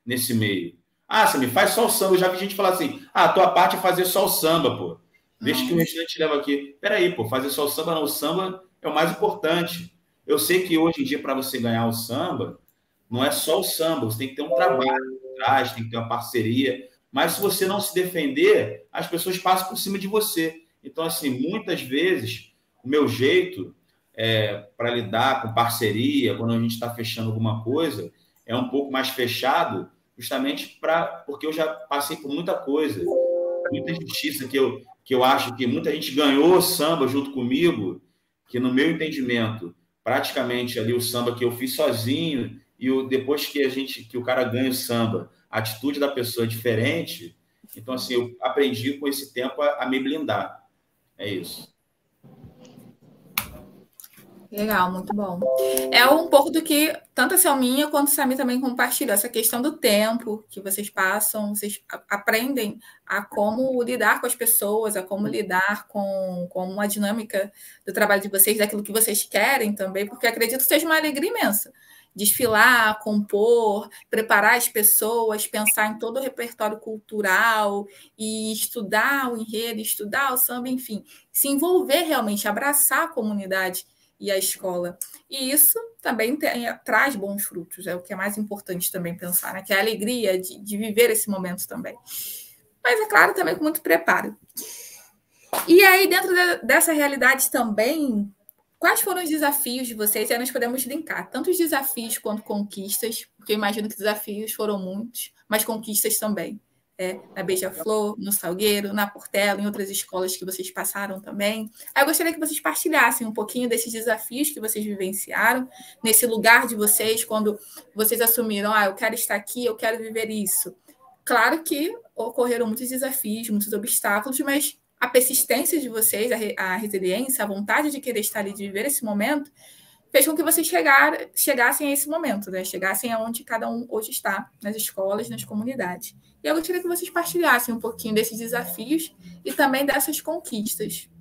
C: nesse meio. Ah, você me faz só o samba. Eu já vi gente falar assim, ah, a tua parte é fazer só o samba, pô. Deixa que o restante leva aqui. Peraí, pô, fazer só o samba não. O samba é o mais importante. Eu sei que hoje em dia, para você ganhar o samba, não é só o samba. Você tem que ter um trabalho por trás, tem que ter uma parceria. Mas se você não se defender, as pessoas passam por cima de você. Então, assim, muitas vezes, o meu jeito é, para lidar com parceria, quando a gente está fechando alguma coisa, é um pouco mais fechado, justamente pra, porque eu já passei por muita coisa, muita justiça que eu, que eu acho que muita gente ganhou o samba junto comigo, que no meu entendimento, praticamente ali o samba que eu fiz sozinho, e o, depois que a gente, que o cara ganha o samba, a atitude da pessoa é diferente. Então, assim, eu aprendi com esse tempo a, a me blindar. É isso.
A: Legal, muito bom. É um pouco do que tanto a Selminha quanto o Sami também compartilham, essa questão do tempo que vocês passam, vocês aprendem a como lidar com as pessoas, a como lidar com, com a dinâmica do trabalho de vocês, daquilo que vocês querem também, porque acredito que seja uma alegria imensa. Desfilar, compor, preparar as pessoas, pensar em todo o repertório cultural e estudar o enredo, estudar o samba, enfim, se envolver realmente, abraçar a comunidade e a escola. E isso também tem, traz bons frutos, é o que é mais importante também pensar, né? Que é a alegria de, de viver esse momento também. Mas, é claro, também com muito preparo. E aí, dentro de, dessa realidade também, quais foram os desafios de vocês? E aí nós podemos linkar tanto os desafios quanto conquistas, porque eu imagino que desafios foram muitos, mas conquistas também. É, na Beija-Flor, no Salgueiro, na Portela, em outras escolas que vocês passaram também. Aí eu gostaria que vocês partilhassem um pouquinho desses desafios que vocês vivenciaram, nesse lugar de vocês, quando vocês assumiram, ah, eu quero estar aqui, eu quero viver isso. Claro que ocorreram muitos desafios, muitos obstáculos, mas a persistência de vocês, a, re a resiliência, a vontade de querer estar ali, de viver esse momento, fez com que vocês chegar, chegassem a esse momento, né? Chegassem aonde cada um hoje está, nas escolas, nas comunidades. E eu gostaria que vocês partilhassem um pouquinho desses desafios e também dessas conquistas.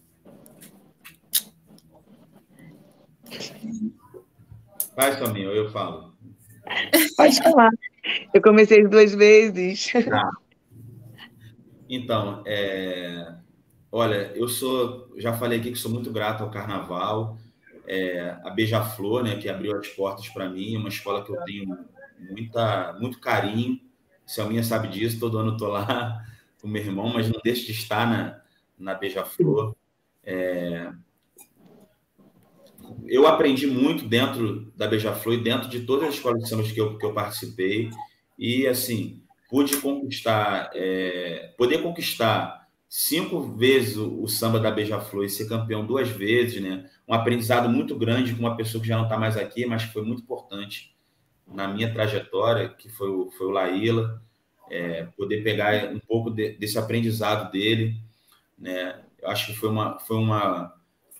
C: Vai, Selminha, eu falo.
B: Pode falar. Eu comecei duas vezes.
C: Tá. Então, é... olha, eu sou, já falei aqui que sou muito grato ao Carnaval, é, a Beija-Flor, né, que abriu as portas para mim, é uma escola que eu tenho muita, muito carinho. Selminha sabe disso, todo ano estou lá com meu irmão, mas não deixo de estar na, na Beija-Flor. É... Eu aprendi muito dentro da Beija-Flor e dentro de todas as escolas de samba que eu, que eu participei, e, assim, pude conquistar, é... poder conquistar cinco vezes o, o samba da Beija-Flor e ser campeão duas vezes, né? Um aprendizado muito grande com uma pessoa que já não está mais aqui, mas que foi muito importante na minha trajetória, que foi o, foi o Laíla, é, poder pegar um pouco de, desse aprendizado dele, né? Eu acho que foi uma, foi uma,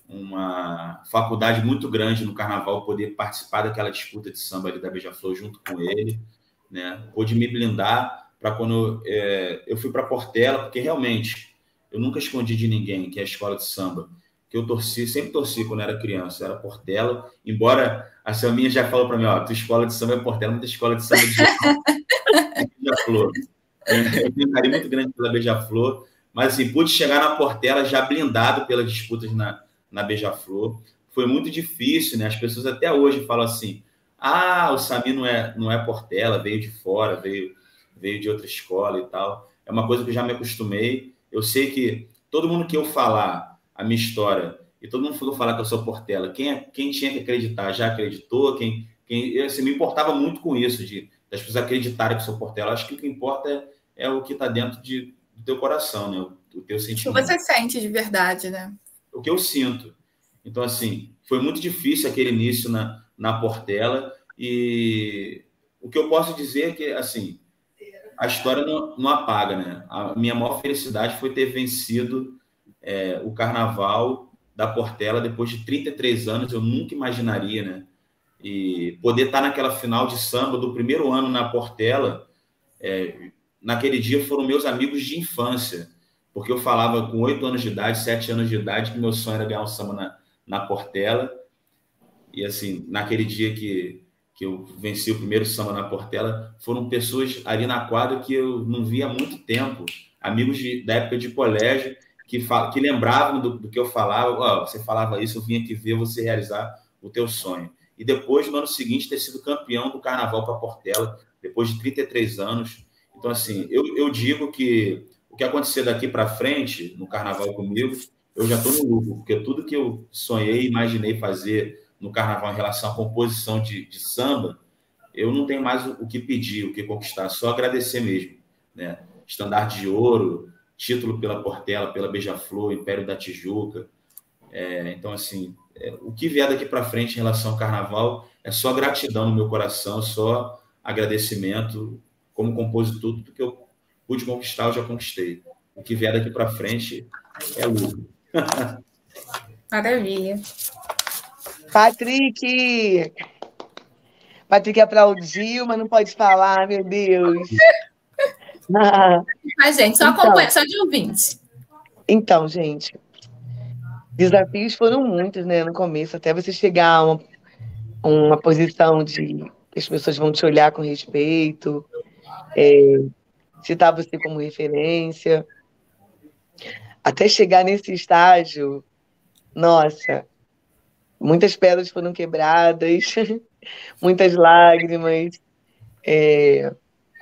C: uma faculdade muito grande no Carnaval poder participar daquela disputa de samba ali da Beija-Flor junto com ele, né? Pude me blindar para quando é, eu fui para Portela, porque realmente eu nunca escondi de ninguém que é a escola de samba, que eu torci, sempre torci quando era criança, era Portela, embora a Selminha já falou para mim, ó, tua escola de samba é Portela, muita escola de samba de Beija-Flor. Eu tenho um carinho muito grande pela Beija-Flor, mas assim, pude chegar na Portela já blindado pelas disputas na, na Beija-Flor. Foi muito difícil, né? As pessoas até hoje falam assim, ah, o Sami não é, não é Portela, veio de fora, veio, veio de outra escola e tal. É uma coisa que eu já me acostumei. Eu sei que todo mundo que eu falar a minha história, e todo mundo for falar que eu sou Portela, quem, é, quem tinha que acreditar já acreditou, quem, quem eu assim, me importava muito com isso, de das pessoas acreditarem que eu sou Portela. Acho que o que importa é, é o que está dentro de, do teu coração, né? O, o teu sentimento.
A: O que você sente de verdade, né?
C: O que eu sinto. Então, assim, foi muito difícil aquele início na, na Portela, e o que eu posso dizer é que, assim, a história não, não apaga, né? A minha maior felicidade foi ter vencido é, o Carnaval da Portela depois de trinta e três anos. Eu nunca imaginaria, né? E poder estar naquela final de samba do primeiro ano na Portela, é, naquele dia foram meus amigos de infância, porque eu falava com oito anos de idade, sete anos de idade, que meu sonho era ganhar um samba na, na Portela. E, assim, naquele dia que, que eu venci o primeiro samba na Portela, foram pessoas ali na quadra que eu não via há muito tempo, amigos de, da época de colégio, que, fal, que lembravam do, do que eu falava. Oh, você falava isso, eu vim aqui ver você realizar o teu sonho. E depois, no ano seguinte, ter sido campeão do Carnaval para Portela, depois de trinta e três anos. Então, assim, eu, eu digo que o que acontecer daqui para frente, no Carnaval comigo, eu já estou no lucro, porque tudo que eu sonhei, imaginei fazer no Carnaval em relação à composição de, de samba, eu não tenho mais o, o que pedir, o que conquistar, só agradecer mesmo, né? Estandarte de ouro, título pela Portela, pela Beija-Flor, Império da Tijuca. É, então, assim, é, o que vier daqui para frente em relação ao Carnaval é só gratidão no meu coração, só agradecimento. Como compositor, tudo que eu pude conquistar, eu já conquistei. O que vier daqui para frente é lucro.
A: Maravilha.
B: Patrick! Patrick aplaudiu, mas não pode falar, meu Deus.
A: Mas, gente, só
B: então,
A: acompanha, só de ouvinte.
B: Então, gente, desafios foram muitos, né, no começo, até você chegar a uma, uma posição de que as pessoas vão te olhar com respeito, é, citar você como referência. Até chegar nesse estágio, nossa, muitas pedras foram quebradas, muitas lágrimas, é,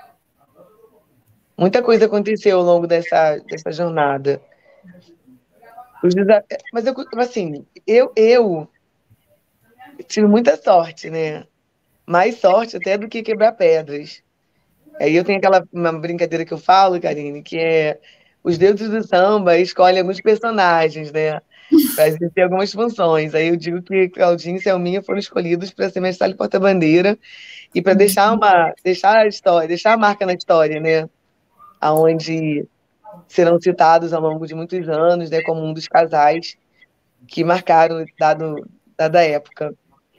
B: muita coisa aconteceu ao longo dessa, dessa jornada. Os desaf... Mas eu, assim, eu, eu tive muita sorte, né? Mais sorte até do que quebrar pedras. Aí eu tenho aquela uma brincadeira que eu falo, Karine, que é os deuses do samba escolhem alguns personagens, né? Para exercer algumas funções. Aí eu digo que Claudinho e Selminha foram escolhidos para ser mestre e porta-bandeira e para deixar uma deixar a história, deixar a marca na história, né? Aonde serão citados ao longo de muitos anos, né, como um dos casais que marcaram dado dada época.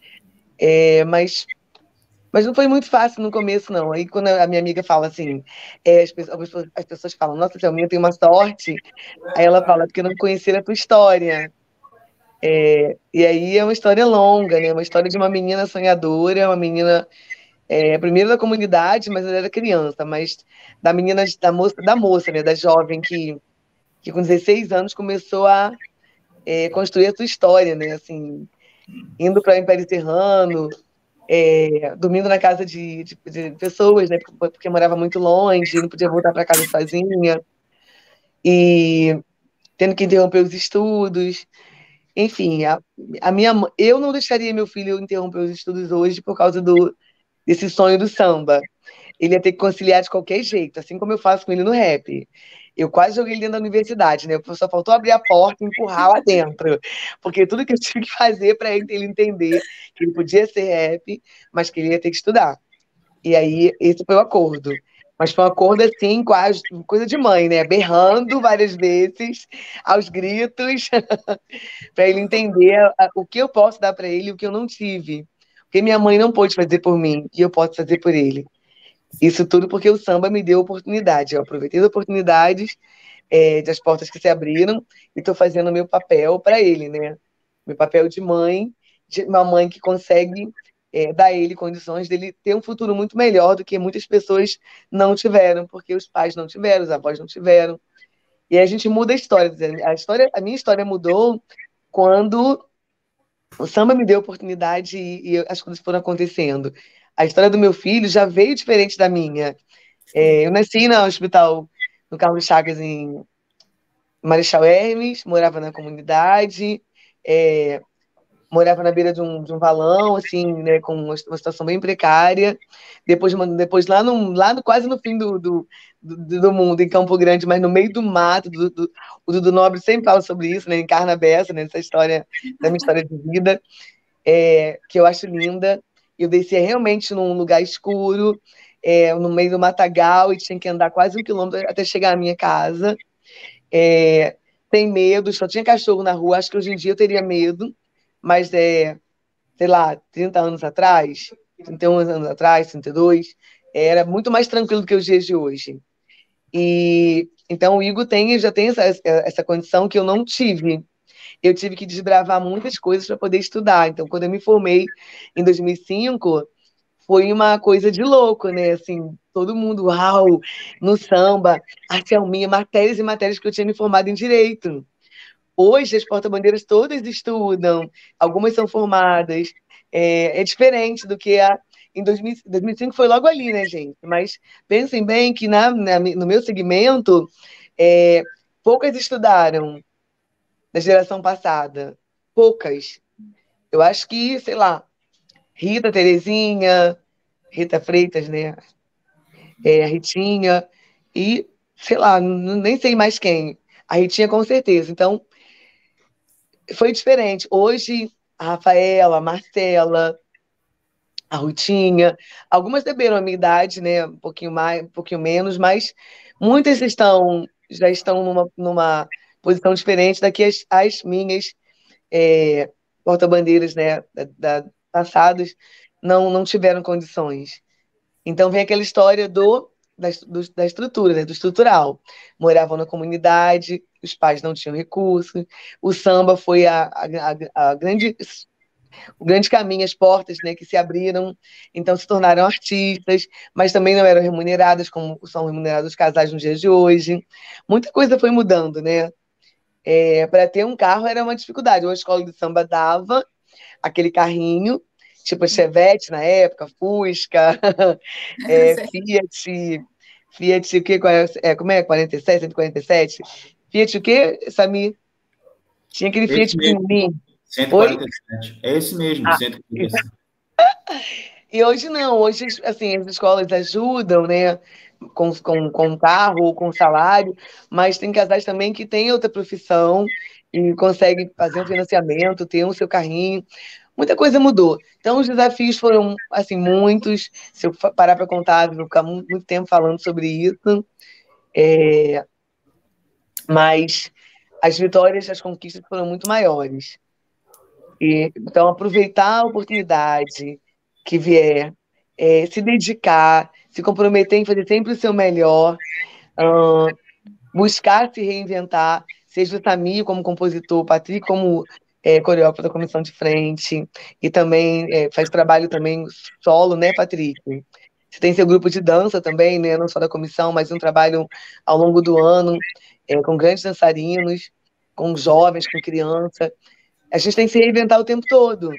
B: É, mas Mas não foi muito fácil no começo, não. Aí, quando a minha amiga fala assim, é, as, pessoas, as pessoas falam, nossa, Selminha tem uma sorte. Aí ela fala, porque não conhecer a tua história. É, e aí é uma história longa, né? Uma história de uma menina sonhadora, uma menina, é, primeiro da comunidade, mas ela era criança, mas da menina, da moça, da moça, né? Da jovem que, que com dezesseis anos começou a é, construir a sua história, né? Assim, indo para o Império Serrano, É, dormindo na casa de, de, de pessoas, né? Porque, porque morava muito longe, não podia voltar para casa sozinha, e tendo que interromper os estudos. Enfim, a, a minha, eu não deixaria meu filho interromper os estudos hoje por causa do, desse sonho do samba. Ele ia ter que conciliar de qualquer jeito, assim como eu faço com ele no rap. Eu quase joguei ele dentro da universidade, né? Só faltou abrir a porta e empurrar lá dentro. Porque tudo que eu tive que fazer para ele entender que ele podia ser rap, mas que ele ia ter que estudar. E aí, esse foi o acordo. Mas foi um acordo, assim, quase coisa de mãe, né? Berrando várias vezes, aos gritos, para ele entender o que eu posso dar para ele e o que eu não tive. Porque minha mãe não pôde fazer por mim, e eu posso fazer por ele. Isso tudo porque o samba me deu oportunidade. Eu aproveitei as oportunidades, é, das portas que se abriram, e estou fazendo o meu papel para ele, né? Meu papel de mãe, de uma mãe que consegue é, dar a ele condições dele ter um futuro muito melhor do que muitas pessoas não tiveram, porque os pais não tiveram, os avós não tiveram. E aí a gente muda a história. A história, a minha história mudou quando o samba me deu oportunidade e, e as coisas foram acontecendo. A história do meu filho já veio diferente da minha. É, eu nasci no hospital, no Carlos Chagas, em Marechal Hermes, morava na comunidade, é, morava na beira de um, de um valão, assim, né, com uma, uma situação bem precária. Depois, depois lá, no, lá no, quase no fim do, do, do, do mundo, em Campo Grande, mas no meio do mato, do, do, o Dudu Nobre sempre fala sobre isso, né, encarna a beça, né, essa história, da minha história de vida, é, que eu acho linda. Eu descia realmente num lugar escuro, é, no meio do matagal, e tinha que andar quase um quilômetro até chegar à minha casa. É, sem medo, só tinha cachorro na rua. Acho que hoje em dia eu teria medo, mas, é, sei lá, trinta anos atrás, trinta e um anos atrás, trinta e dois, era muito mais tranquilo do que os dias de hoje. E então o Igor tem, já tem essa, essa condição que eu não tive. Eu tive que desbravar muitas coisas para poder estudar. Então, quando eu me formei em dois mil e cinco, foi uma coisa de louco, né? Assim, todo mundo, uau, no samba, a Selminha, matérias e matérias que eu tinha me formado em Direito. Hoje, as porta-bandeiras todas estudam, algumas são formadas. É, é diferente do que a, em dois mil, dois mil e cinco foi logo ali, né, gente? Mas pensem bem que na, na no meu segmento, é, poucas estudaram da geração passada. Poucas. Eu acho que, sei lá, Rita Terezinha, Rita Freitas, né? É, a Ritinha, e, sei lá, nem sei mais quem. A Ritinha, com certeza. Então, foi diferente. Hoje, a Rafaela, a Marcela, a Rutinha, algumas beberam a minha idade, né? Um pouquinho mais, um pouquinho menos, mas muitas estão, já estão numa, numa posição diferente daqui as, as minhas é, porta-bandeiras, né? Da, da, passados, não, não tiveram condições. Então vem aquela história do da, do, da estrutura, né? Do estrutural. Moravam na comunidade, os pais não tinham recursos, o samba foi a, a, a, a grande, o grande caminho, as portas, né, que se abriram, então se tornaram artistas, mas também não eram remuneradas como são remunerados os casais nos dias de hoje. Muita coisa foi mudando, né? É, para ter um carro era uma dificuldade. Uma escola de samba dava aquele carrinho, tipo Chevette na época, Fusca, é, Fiat, Fiat, o quê? É, como é? quarenta e sete, cento e quarenta e sete? Fiat o quê, Samir? Tinha aquele
C: Esse
B: Fiat
C: mesmo,
B: pequenininho.
C: cento e quarenta e sete. É esse mesmo,
B: Ah,
C: cento e quarenta e sete.
B: e hoje não, hoje assim, as escolas ajudam, né? Com, com, com carro ou com salário, mas tem casais também que têm outra profissão e conseguem fazer um financiamento, ter um seu carrinho. Muita coisa mudou. Então, os desafios foram, assim, muitos. Se eu parar para contar, eu vou ficar muito tempo falando sobre isso. É... Mas as vitórias, as conquistas foram muito maiores. E, então, aproveitar a oportunidade que vier, é, se dedicar, se comprometer em fazer sempre o seu melhor, uh, buscar se reinventar, seja o Samir como compositor, o Patrick como é, coreógrafo da comissão de frente, e também é, faz trabalho também solo, né, Patrick? Você tem seu grupo de dança também, né, não só da comissão, mas um trabalho ao longo do ano, é, com grandes dançarinos, com jovens, com criança. A gente tem que se reinventar o tempo todo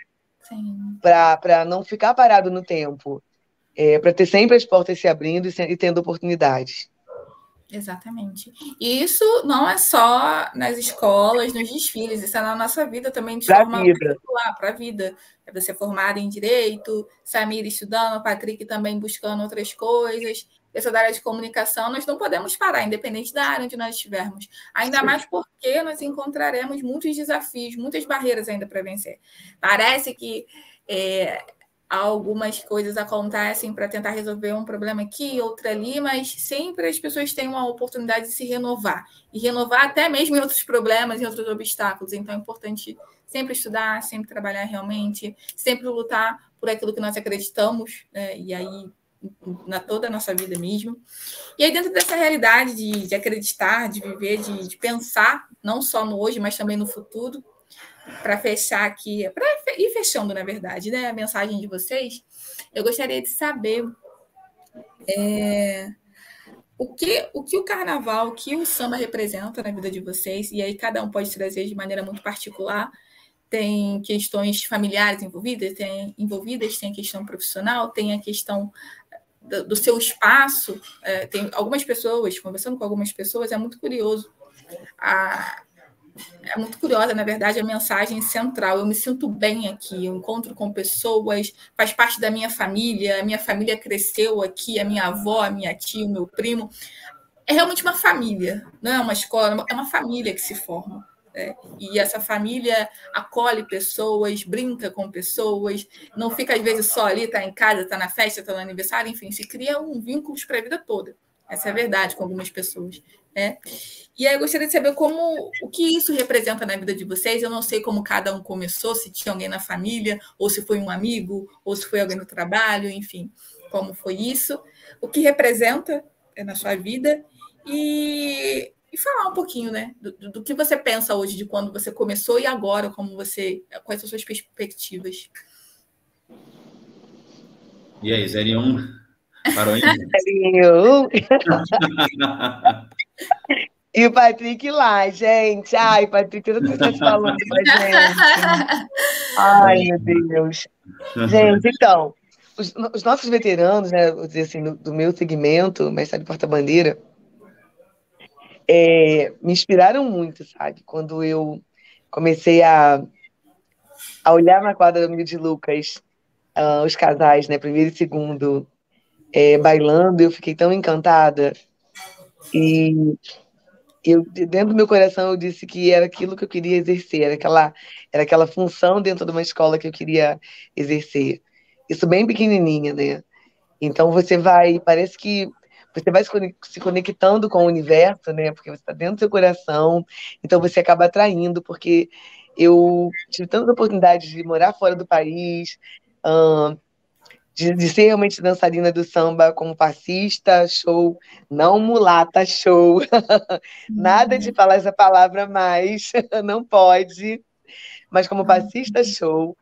B: para não ficar parado no tempo, é, para ter sempre as portas se abrindo e, se, e tendo oportunidades.
A: Exatamente. E isso não é só nas escolas, nos desfiles, isso é na nossa vida também, de
B: pra
A: forma
B: vida.
A: particular, para a vida. É você formada em Direito, Samir estudando, Patrick também buscando outras coisas, essa da área de comunicação, nós não podemos parar, independente da área onde nós estivermos. Ainda Sim. mais porque nós encontraremos muitos desafios, muitas barreiras ainda para vencer. Parece que... É, algumas coisas acontecem para tentar resolver um problema aqui, outro ali, mas sempre as pessoas têm uma oportunidade de se renovar. E renovar até mesmo em outros problemas, em outros obstáculos. Então é importante sempre estudar, sempre trabalhar realmente, sempre lutar por aquilo que nós acreditamos, né? E aí na toda a nossa vida mesmo. E aí dentro dessa realidade de, de acreditar, de viver, de, de pensar, não só no hoje, mas também no futuro, para fechar aqui, para ir fechando, na verdade, né, a mensagem de vocês, eu gostaria de saber é, o, que, o que o carnaval, o que o samba representa na vida de vocês, e aí cada um pode trazer de maneira muito particular. Tem questões familiares envolvidas, tem envolvidas, tem a questão profissional, tem a questão do, do seu espaço. É, tem algumas pessoas, conversando com algumas pessoas, é muito curioso a É muito curiosa, na verdade, a mensagem central. Eu me sinto bem aqui, eu encontro com pessoas, faz parte da minha família, a minha família cresceu aqui, a minha avó, a minha tia, o meu primo. É realmente uma família, não é uma escola, é uma família que se forma. Né? E essa família acolhe pessoas, brinca com pessoas, não fica às vezes só ali, está em casa, está na festa, está no aniversário, enfim, se cria um vínculo para a vida toda. Essa é a verdade com algumas pessoas. Né? E aí eu gostaria de saber como, o que isso representa na vida de vocês. Eu não sei como cada um começou, se tinha alguém na família, ou se foi um amigo, ou se foi alguém no trabalho, enfim, como foi isso, o que representa na sua vida e, e falar um pouquinho, né, do, do que você pensa hoje de quando você começou e agora, como você, quais são as suas perspectivas.
C: E aí, zero um? Parou aí?
B: zero um. E o Patrick lá, gente. Ai, Patrick, tanta coisa falando pra gente. Ai, meu Deus. Gente, então, os, os nossos veteranos, né, vou dizer assim, do, do meu segmento, Mestre Porta-Bandeira, é, me inspiraram muito, sabe? Quando eu comecei a, a olhar na quadra do amigo de Lucas, uh, os casais, né, primeiro e segundo, é, bailando, eu fiquei tão encantada. E eu, dentro do meu coração, eu disse que era aquilo que eu queria exercer, era aquela, era aquela função dentro de uma escola que eu queria exercer. Isso bem pequenininha, né? Então você vai, parece que você vai se conectando com o universo, né? Porque você está dentro do seu coração, então você acaba atraindo, porque eu tive tantas oportunidades de morar fora do país, hum, de, de ser realmente dançarina do samba como passista, show, não mulata, show. Nada de falar essa palavra mais, não pode, mas como passista, show.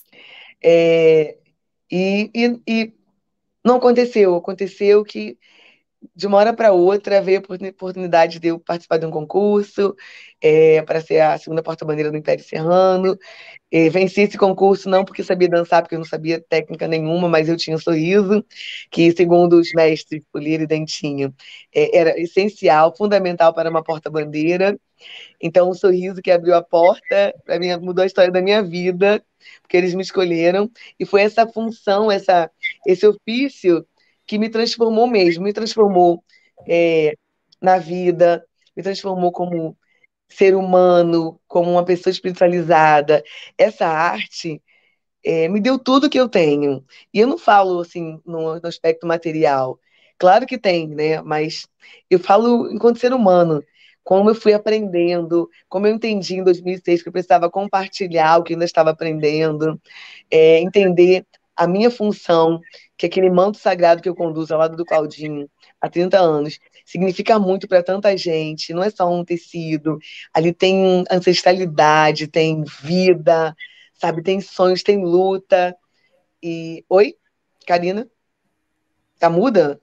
B: É, e, e, e não aconteceu, aconteceu que de uma hora para outra veio a oportunidade de eu participar de um concurso é, para ser a segunda porta-bandeira do Império Serrano. E venci esse concurso não porque sabia dançar, porque eu não sabia técnica nenhuma, mas eu tinha um sorriso que, segundo os mestres Polieiro e Dentinho, é, era essencial, fundamental para uma porta-bandeira. Então, um sorriso que abriu a porta, para mim, mudou a história da minha vida, porque eles me escolheram. E foi essa função, essa, esse ofício que me transformou mesmo, me transformou é, na vida, me transformou como ser humano, como uma pessoa espiritualizada. Essa arte é, me deu tudo que eu tenho. E eu não falo assim no, no aspecto material. Claro que tem, né? Mas eu falo enquanto ser humano, como eu fui aprendendo, como eu entendi em dois mil e seis que eu precisava compartilhar o que eu ainda estava aprendendo, é, entender a minha função, que aquele manto sagrado que eu conduzo ao lado do Claudinho há trinta anos, significa muito para tanta gente, não é só um tecido, ali tem ancestralidade, tem vida, sabe? Tem sonhos, tem luta. E. Oi, Karina? Tá muda?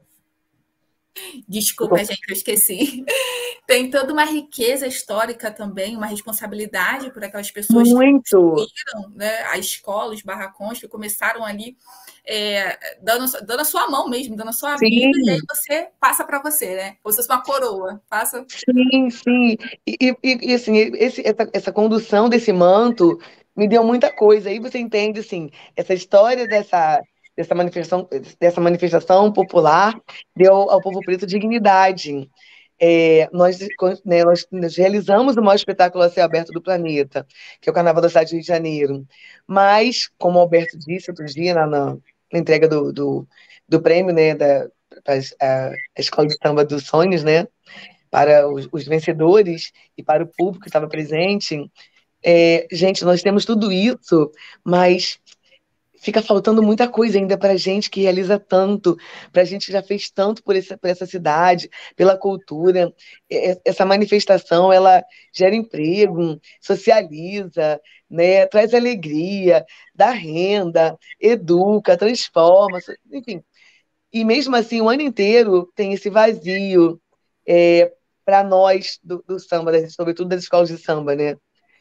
A: Desculpa, gente, eu esqueci. Tem toda uma riqueza histórica também, uma responsabilidade por aquelas pessoas
B: Muito.
A: que construíram, né, a escola, os barracões, que começaram ali é, dando, dando a sua mão mesmo, dando a sua
B: Sim.
A: vida, e aí você passa para você, né? Como se fosse uma coroa. Passa.
B: Sim, sim. E, e, e assim, esse, essa, essa condução desse manto me deu muita coisa. Aí você entende, assim, essa história dessa, dessa manifestação, dessa manifestação popular deu ao povo preto dignidade. É, nós, né, nós, nós realizamos o maior espetáculo a céu aberto do planeta, que é o Carnaval da cidade do Rio de Janeiro. Mas, como o Alberto disse outro dia, na, na, na entrega do, do, do prêmio, né, da a, a Escola de Samba dos Sonhos, né, para os, os vencedores e para o público que estava presente, é, gente, nós temos tudo isso, mas fica faltando muita coisa ainda para a gente que realiza tanto, para a gente que já fez tanto por essa, por essa cidade, pela cultura. Essa manifestação, ela gera emprego, socializa, né, traz alegria, dá renda, educa, transforma, enfim. E mesmo assim, o ano inteiro tem esse vazio é, para nós do, do samba, sobretudo das escolas de samba, né?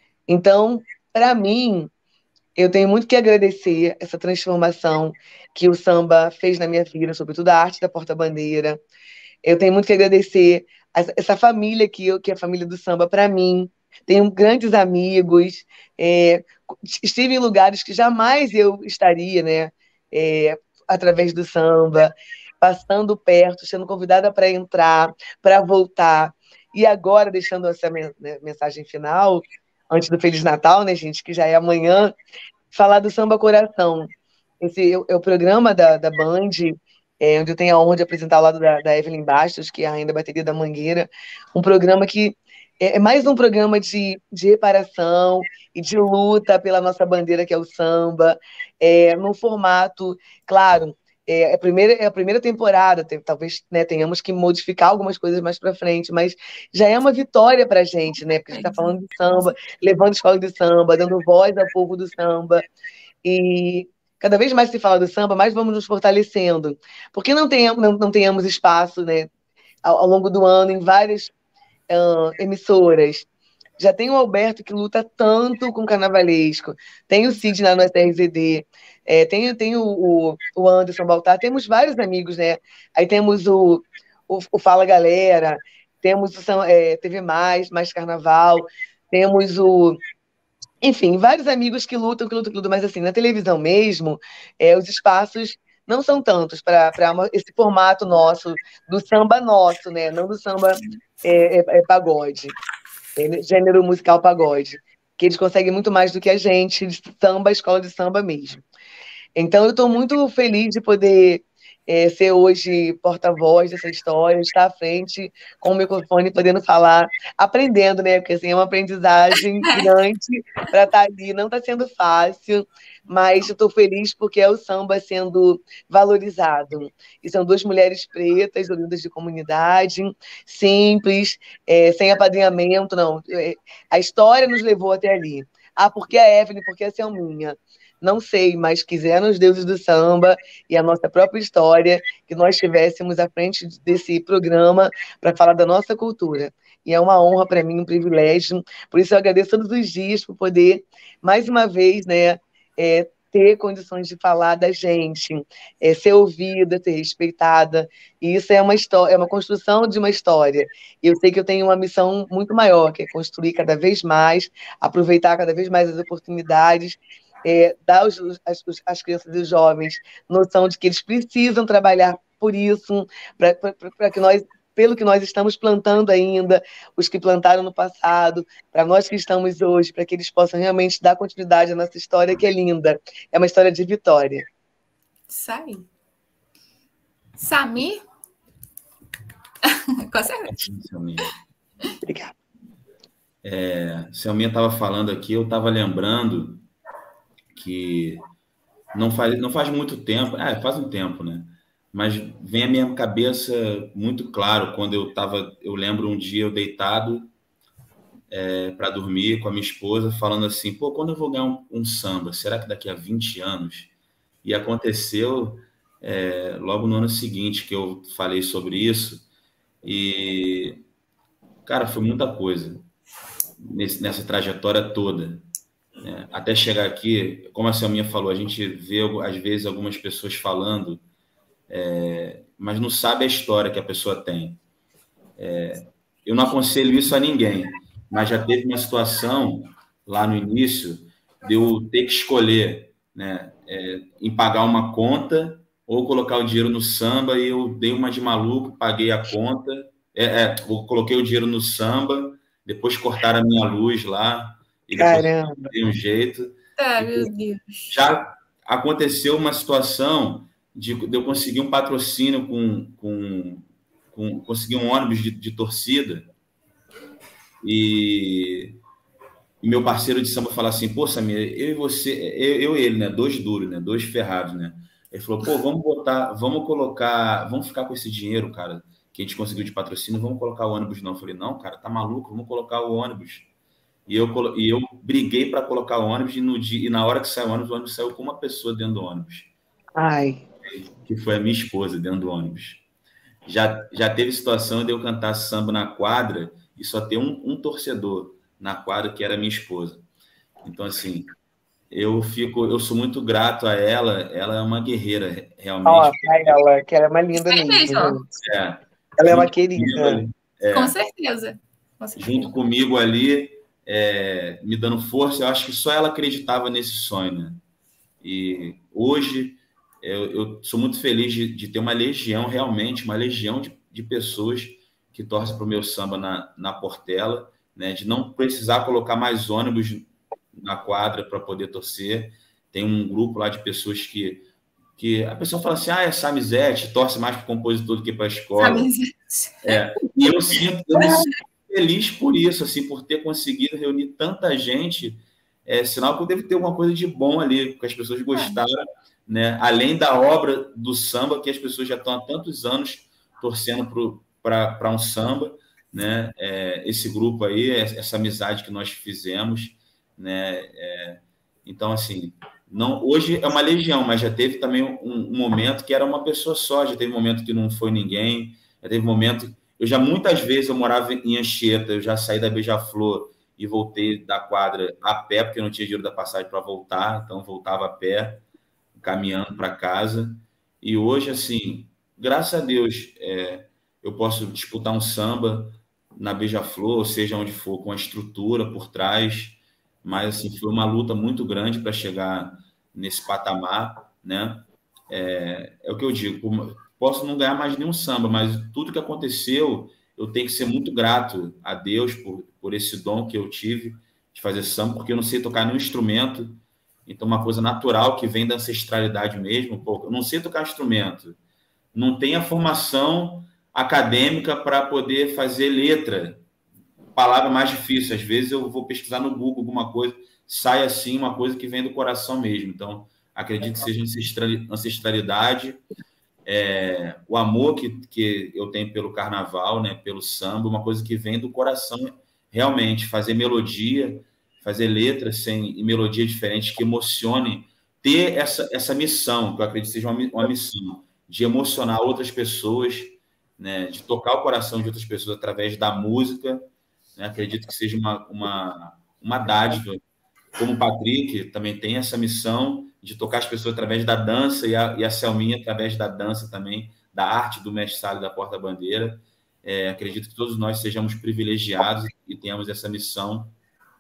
B: Então, para mim, eu tenho muito que agradecer essa transformação que o samba fez na minha vida, sobretudo a arte da porta-bandeira. Eu tenho muito que agradecer essa família que, eu, que é a família do samba para mim. Tenho grandes amigos, é, estive em lugares que jamais eu estaria, né? É, através do samba, passando perto, sendo convidada para entrar, para voltar. E agora, deixando essa mensagem final, antes do Feliz Natal, né, gente, que já é amanhã, falar do Samba Coração. Esse é o programa da, da Band, é, onde eu tenho a honra de apresentar ao lado da, da Evelyn Bastos, que é a rainha da bateria da Mangueira, um programa que é mais um programa de, de reparação e de luta pela nossa bandeira, que é o samba, é, num formato, claro, é a primeira, é a primeira temporada, tem, talvez né, tenhamos que modificar algumas coisas mais para frente, mas já é uma vitória para a gente, né? Porque a gente está falando de samba, levando escola de samba, dando voz ao povo do samba. E cada vez mais se fala do samba, mais vamos nos fortalecendo. Porque não tenhamos, não, não tenhamos espaço, né, ao, ao longo do ano em várias uh, emissoras. Já tem o Alberto, que luta tanto com o carnavalesco. Tem o Cid lá no S R Z D. É, tem tem o, o, o Anderson Baltar. Temos vários amigos, né? Aí temos o, o, o Fala Galera. Temos o é, T V Mais, Mais Carnaval. Temos o... Enfim, vários amigos que lutam, que lutam, que lutam. Mas, assim, na televisão mesmo, é, os espaços não são tantos para esse formato nosso, do samba nosso, né? Não do samba é, é, é pagode. Gênero musical pagode, que eles conseguem muito mais do que a gente, de samba, escola de samba mesmo. Então, eu estou muito feliz de poder é, ser hoje porta-voz dessa história, estar à frente com o microfone, podendo falar, aprendendo, né? Porque assim, é uma aprendizagem grande para estar ali. Não está sendo fácil, mas eu estou feliz porque é o samba sendo valorizado. E são duas mulheres pretas, oriundas de comunidade, simples, é, sem apadrinhamento, não. A história nos levou até ali. Ah, por que a Evelyn? Por que a Selminha? Não sei, mas quiseram os deuses do samba e a nossa própria história que nós estivéssemos à frente desse programa para falar da nossa cultura. E é uma honra para mim, um privilégio. Por isso eu agradeço todos os dias por poder, mais uma vez, né, é, ter condições de falar da gente, é, ser ouvida, ser respeitada. E isso é uma história, é uma construção de uma história. E eu sei que eu tenho uma missão muito maior, que é construir cada vez mais, aproveitar cada vez mais as oportunidades. É, dar aos, as, as crianças e os jovens noção de que eles precisam trabalhar por isso, para que nós, pelo que nós estamos plantando ainda, os que plantaram no passado, para nós que estamos hoje, para que eles possam realmente dar continuidade à nossa história, que é linda. É uma história de vitória.
A: Isso aí. Samir? Com certeza.
B: Obrigada.
C: É, Selminha estava falando aqui, eu estava lembrando que não faz, não faz muito tempo, é, faz um tempo, né? Mas vem à minha cabeça muito claro quando eu estava, eu lembro um dia eu deitado é, para dormir com a minha esposa, falando assim, pô, quando eu vou ganhar um, um samba, será que daqui a vinte anos? E aconteceu é, logo no ano seguinte que eu falei sobre isso e, cara, foi muita coisa nesse, nessa trajetória toda. É, até chegar aqui, como a Selminha falou, a gente vê às vezes algumas pessoas falando, é, mas não sabe a história que a pessoa tem. É, eu não aconselho isso a ninguém, mas já teve uma situação lá no início de eu ter que escolher, né, é, em pagar uma conta ou colocar o dinheiro no samba, e eu dei uma de maluco, paguei a conta, é, é, eu coloquei o dinheiro no samba, depois cortaram a minha luz lá, e depois
B: Caramba.
C: de um jeito.
A: Ah, meu Deus.
C: Já aconteceu uma situação de, de eu conseguir um patrocínio com, com, com conseguir um ônibus de, de torcida e, e meu parceiro de samba falar assim, pô, Samir, eu e você, eu, eu e ele, né, dois duros, né, dois ferrados, né, ele falou, pô, vamos botar, vamos colocar, vamos ficar com esse dinheiro, cara, que a gente conseguiu de patrocínio, vamos colocar o ônibus não. Eu falei, não, cara, tá maluco, vamos colocar o ônibus. E eu, e eu briguei para colocar o ônibus e, no dia, e na hora que saiu o ônibus, o ônibus saiu com uma pessoa dentro do ônibus.
B: Ai.
C: Que foi a minha esposa dentro do ônibus. Já, já teve situação de eu cantar samba na quadra e só ter um, um torcedor na quadra, que era minha esposa. Então, assim, eu fico, eu sou muito grato a ela. Ela é uma guerreira, realmente.
B: Ó, a ela, que ela é uma linda mesmo.
C: É,
B: ela é uma querida.
A: É, Com certeza.
C: Junto comigo ali, é, me dando força. Eu acho que só ela acreditava nesse sonho, né? E hoje eu, eu sou muito feliz de, de ter uma legião, realmente, uma legião de, de pessoas que torcem para o meu samba na, na Portela, né? De não precisar colocar mais ônibus na quadra para poder torcer. Tem um grupo lá de pessoas que, que a pessoa fala assim, ah, é Samizete, torce mais para o compositor do que para a escola. É, e eu, sinto, eu me sinto feliz por isso, assim, por ter conseguido reunir tanta gente. É sinal que eu devo ter alguma coisa de bom ali, que as pessoas gostaram, né? Além da obra do samba, que as pessoas já estão há tantos anos torcendo para um samba, né? É, esse grupo aí, essa amizade que nós fizemos, né? É, então, assim, Não, hoje é uma legião, mas já teve também um, um momento que era uma pessoa só, já teve um momento que não foi ninguém, já teve um momento... Eu já, muitas vezes, eu morava em Anchieta, eu já saí da Beija-Flor e voltei da quadra a pé, porque eu não tinha dinheiro da passagem para voltar, então voltava a pé, caminhando para casa. E hoje, assim, graças a Deus, é, eu posso disputar um samba na Beija-Flor, seja onde for, com a estrutura por trás, mas assim, foi uma luta muito grande para chegar nesse patamar, né? É, é o que eu digo, posso não ganhar mais nenhum samba, mas tudo que aconteceu, eu tenho que ser muito grato a Deus por, por esse dom que eu tive de fazer samba, porque eu não sei tocar nenhum instrumento, então uma coisa natural que vem da ancestralidade mesmo. Pô, eu não sei tocar instrumento, não tenho a formação acadêmica para poder fazer letra, palavra mais difícil. Às vezes eu vou pesquisar no Google alguma coisa, sai assim uma coisa que vem do coração mesmo. Então, acredito que seja ancestralidade, é, o amor que, que eu tenho pelo carnaval, né, pelo samba, uma coisa que vem do coração realmente. Fazer melodia, fazer letras sem, e melodia diferente que emocionem, ter essa, essa missão, que eu acredito que seja uma, uma missão, de emocionar outras pessoas, né, de tocar o coração de outras pessoas através da música, né, acredito que seja uma, uma, uma dádiva. Como o Patrick também tem essa missão de tocar as pessoas através da dança, e a, e a Selminha através da dança também, da arte do Mestre Sala da Porta-Bandeira. É, acredito que todos nós sejamos privilegiados e tenhamos essa missão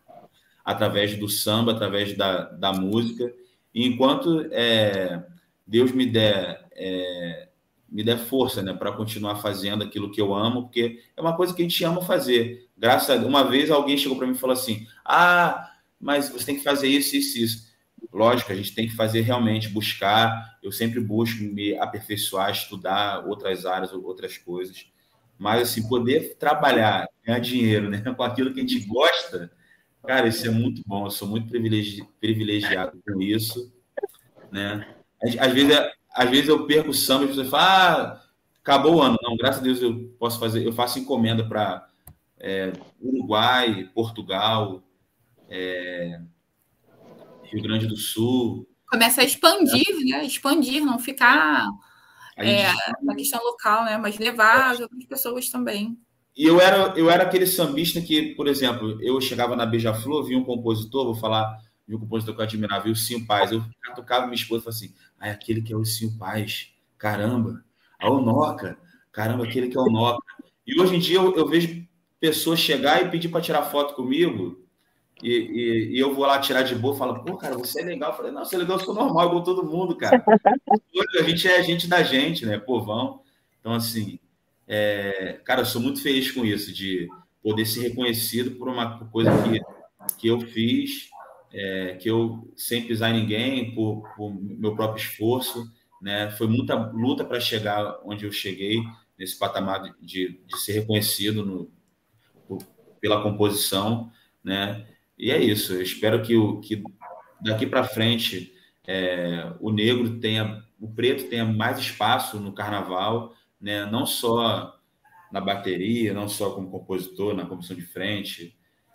C: através do samba, através da, da música. E enquanto é, Deus me der, é, me der força, né, para continuar fazendo aquilo que eu amo, porque é uma coisa que a gente ama fazer. Graças a Deus, uma vez alguém chegou para mim e falou assim: ah, mas você tem que fazer isso, isso, isso. Lógico, a gente tem que fazer realmente, buscar. Eu sempre busco me aperfeiçoar, estudar outras áreas, outras coisas. Mas, assim, poder trabalhar, ganhar dinheiro, né, com aquilo que a gente gosta, cara, isso é muito bom. Eu sou muito privilegi privilegiado com isso, né? Às vezes, às vezes eu perco o samba e as pessoas falam: ah, acabou o ano. Não, graças a Deus eu posso fazer, eu faço encomenda para é, Uruguai, Portugal, é, Rio Grande do Sul.
A: Começa a expandir, né? Expandir, não ficar é, na questão local, né? Mas levar as outras pessoas também.
C: E eu era, eu era aquele sambista que, por exemplo, eu chegava na Beija-Flor, vi um compositor, vou falar de um compositor que eu admirava, o Cinho Paz. Eu tocava minha esposa e falava assim: ah, aquele que é o Cinho Paz, caramba, a Onoca, caramba, aquele que é o Onoca. E hoje em dia eu, eu vejo pessoas chegar e pedir para tirar foto comigo, e, e, e eu vou lá tirar de boa e falo: pô, cara, você é legal. Eu falei: não, você é legal, eu sou normal, igual todo mundo, cara. A gente é gente da gente, né, povão. Então, assim, é, cara, eu sou muito feliz com isso, de poder ser reconhecido por uma coisa que, que eu fiz, é, que eu, sem pisar em ninguém, por, por meu próprio esforço, né? Foi muita luta para chegar onde eu cheguei, nesse patamar de, de ser reconhecido no, por, pela composição, né? E é isso. Eu espero que, o, que daqui para frente é, o negro tenha, o preto tenha mais espaço no carnaval, né? Não só na bateria, não só como compositor, na comissão de frente,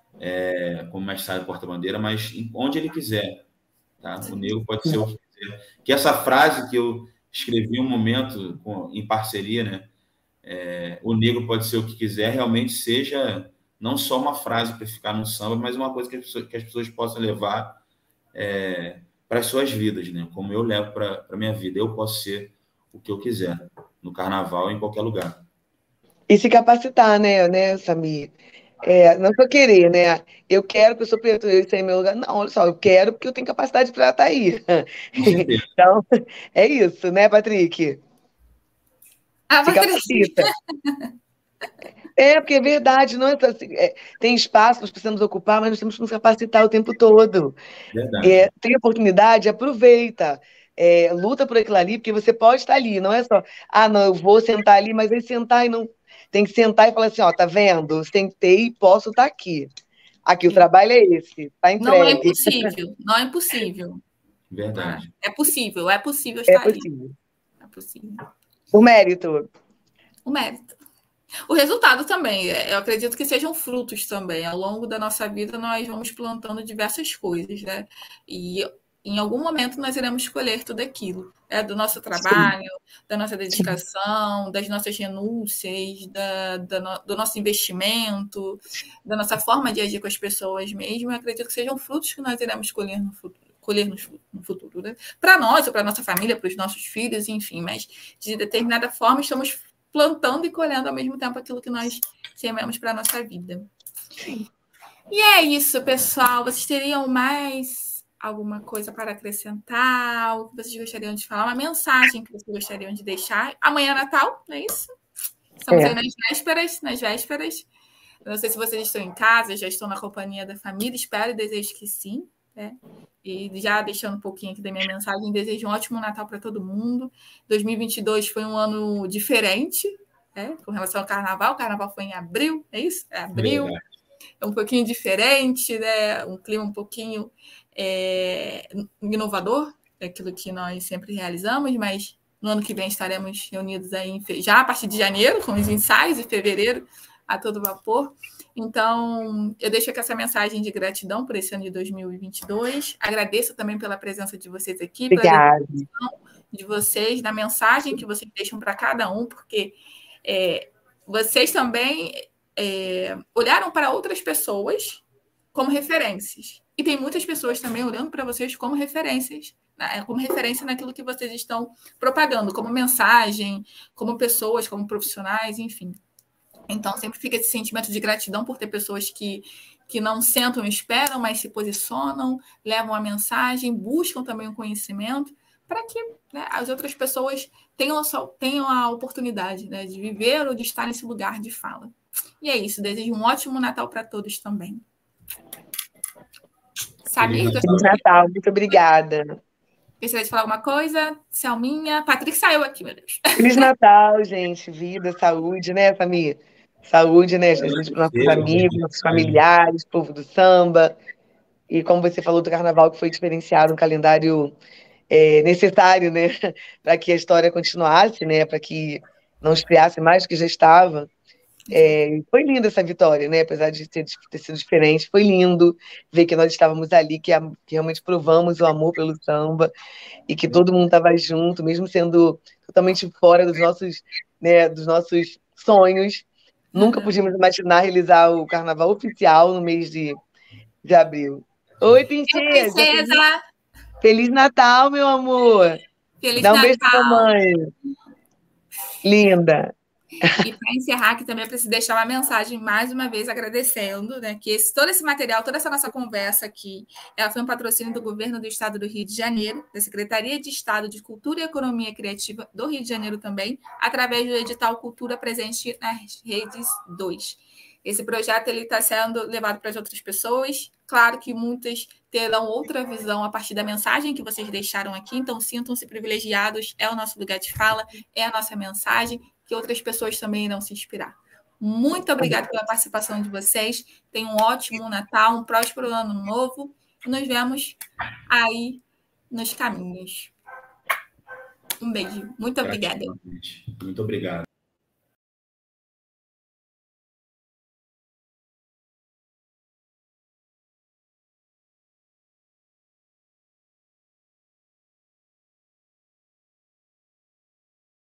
C: é, como mestre sala porta-bandeira, mas onde ele quiser. Tá? O negro pode ser o que quiser. Que essa frase que eu escrevi um momento com, em parceria, né? É, o negro pode ser o que quiser, realmente seja não só uma frase para ficar no samba, mas uma coisa que as pessoas, que as pessoas possam levar é, para as suas vidas, né? Como eu levo para a minha vida. Eu posso ser o que eu quiser, no carnaval, em qualquer lugar.
B: E se capacitar, né, né, Samir? É, não só querer, né? Eu quero que eu sou preto, eu sei meu lugar. Não, olha só, eu quero porque eu tenho capacidade para estar aí. Então, é isso, né, Patrick?
A: Ah,
B: se capacita. É, porque é verdade, não é, assim, é, tem espaço, nós precisamos ocupar, mas nós temos que nos capacitar o tempo todo. É, tem oportunidade, aproveita. É, luta por aquilo ali, porque você pode estar ali, não é só, ah, não, eu vou sentar ali, mas aí sentar e não. Tem que sentar e falar assim: ó, tá vendo? Sentei e posso estar aqui. Aqui o trabalho é esse, tá entregue.
A: Não é impossível, não é impossível.
C: Verdade.
A: É possível, é possível estar
B: é possível.
A: ali. É possível.
B: O mérito.
A: O mérito. O resultado também, eu acredito que sejam frutos também. Ao longo da nossa vida, nós vamos plantando diversas coisas, né? E em algum momento nós iremos colher tudo aquilo. É do nosso trabalho, Sim. da nossa dedicação, Sim. das nossas renúncias, da, da no, do nosso investimento, da nossa forma de agir com as pessoas mesmo. Eu acredito que sejam frutos que nós iremos colher no futuro. colher no futuro, né? Para nós, ou para nossa família, para os nossos filhos, enfim, mas de determinada forma estamos plantando e colhendo ao mesmo tempo aquilo que nós sememos para a nossa vida.
B: Sim.
A: E é isso, pessoal. Vocês teriam mais alguma coisa para acrescentar? Algo que vocês gostariam de falar? Uma mensagem que vocês gostariam de deixar? Amanhã é Natal, não é isso? Estamos é. aí nas vésperas, nas vésperas. Eu não sei se vocês estão em casa, já estão na companhia da família. Espero e desejo que sim, né? E já deixando um pouquinho aqui da minha mensagem, desejo um ótimo Natal para todo mundo. dois mil e vinte e dois foi um ano diferente, né? Com relação ao Carnaval. O Carnaval foi em abril, é isso? É abril. É, é um pouquinho diferente, né? Um clima um pouquinho é, inovador, é aquilo que nós sempre realizamos, mas no ano que vem estaremos reunidos aí em, já a partir de janeiro, com os ensaios, e fevereiro a todo vapor. Então, eu deixo aqui essa mensagem de gratidão por esse ano de dois mil e vinte e dois. Agradeço também pela presença de vocês aqui,
B: Obrigada.
A: pela dedicação de vocês, da mensagem que vocês deixam para cada um, porque é, vocês também é, olharam para outras pessoas como referências. E tem muitas pessoas também olhando para vocês como referências, né, como referência naquilo que vocês estão propagando, como mensagem, como pessoas, como profissionais, enfim. Então, sempre fica esse sentimento de gratidão por ter pessoas que, que não sentam e esperam, mas se posicionam, levam a mensagem, buscam também o conhecimento, para que, né, as outras pessoas tenham a, tenham a oportunidade, né, de viver ou de estar nesse lugar de fala. E é isso. Desejo um ótimo Natal para todos também. Samir,
B: Feliz Natal. Muito obrigada.
A: Gostaria de falar alguma coisa? Selminha. Patrick saiu aqui, meu Deus.
B: Feliz Natal, gente. Vida, saúde, né, família? Saúde, né, gente, para nossos amigos, nossos familiares, povo do samba. E como você falou do carnaval, que foi diferenciado, um calendário é, necessário, né, para que a história continuasse, né, para que não esfriasse mais do que já estava. É, foi linda essa vitória, né, apesar de ter, ter sido diferente. Foi lindo ver que nós estávamos ali, que, a, que realmente provamos o amor pelo samba e que todo mundo estava junto, mesmo sendo totalmente fora dos nossos, né, dos nossos sonhos. Nunca
A: Uhum.
B: podíamos imaginar realizar o carnaval oficial no mês de, de abril. Oi, princesa!
A: Oi, princesa!
B: Feliz Natal, meu amor!
A: Feliz
B: Dá um
A: Natal!
B: beijo pra mamãe. Linda!
A: E para encerrar aqui também, eu preciso deixar uma mensagem mais uma vez agradecendo, né, que esse, todo esse material, toda essa nossa conversa aqui, ela foi um patrocínio do Governo do Estado do Rio de Janeiro, da Secretaria de Estado de Cultura e Economia Criativa do Rio de Janeiro também, através do edital Cultura Presente nas Redes dois. Esse projeto está sendo levado para as outras pessoas. Claro que muitas terão outra visão a partir da mensagem que vocês deixaram aqui, então sintam-se privilegiados, é o nosso lugar de fala, é a nossa mensagem, que outras pessoas também irão se inspirar. Muito obrigada pela participação de vocês. Tenham um ótimo Natal, um próspero ano novo. E nos vemos aí nos caminhos. Um beijo. Muito obrigada.
C: Muito obrigado.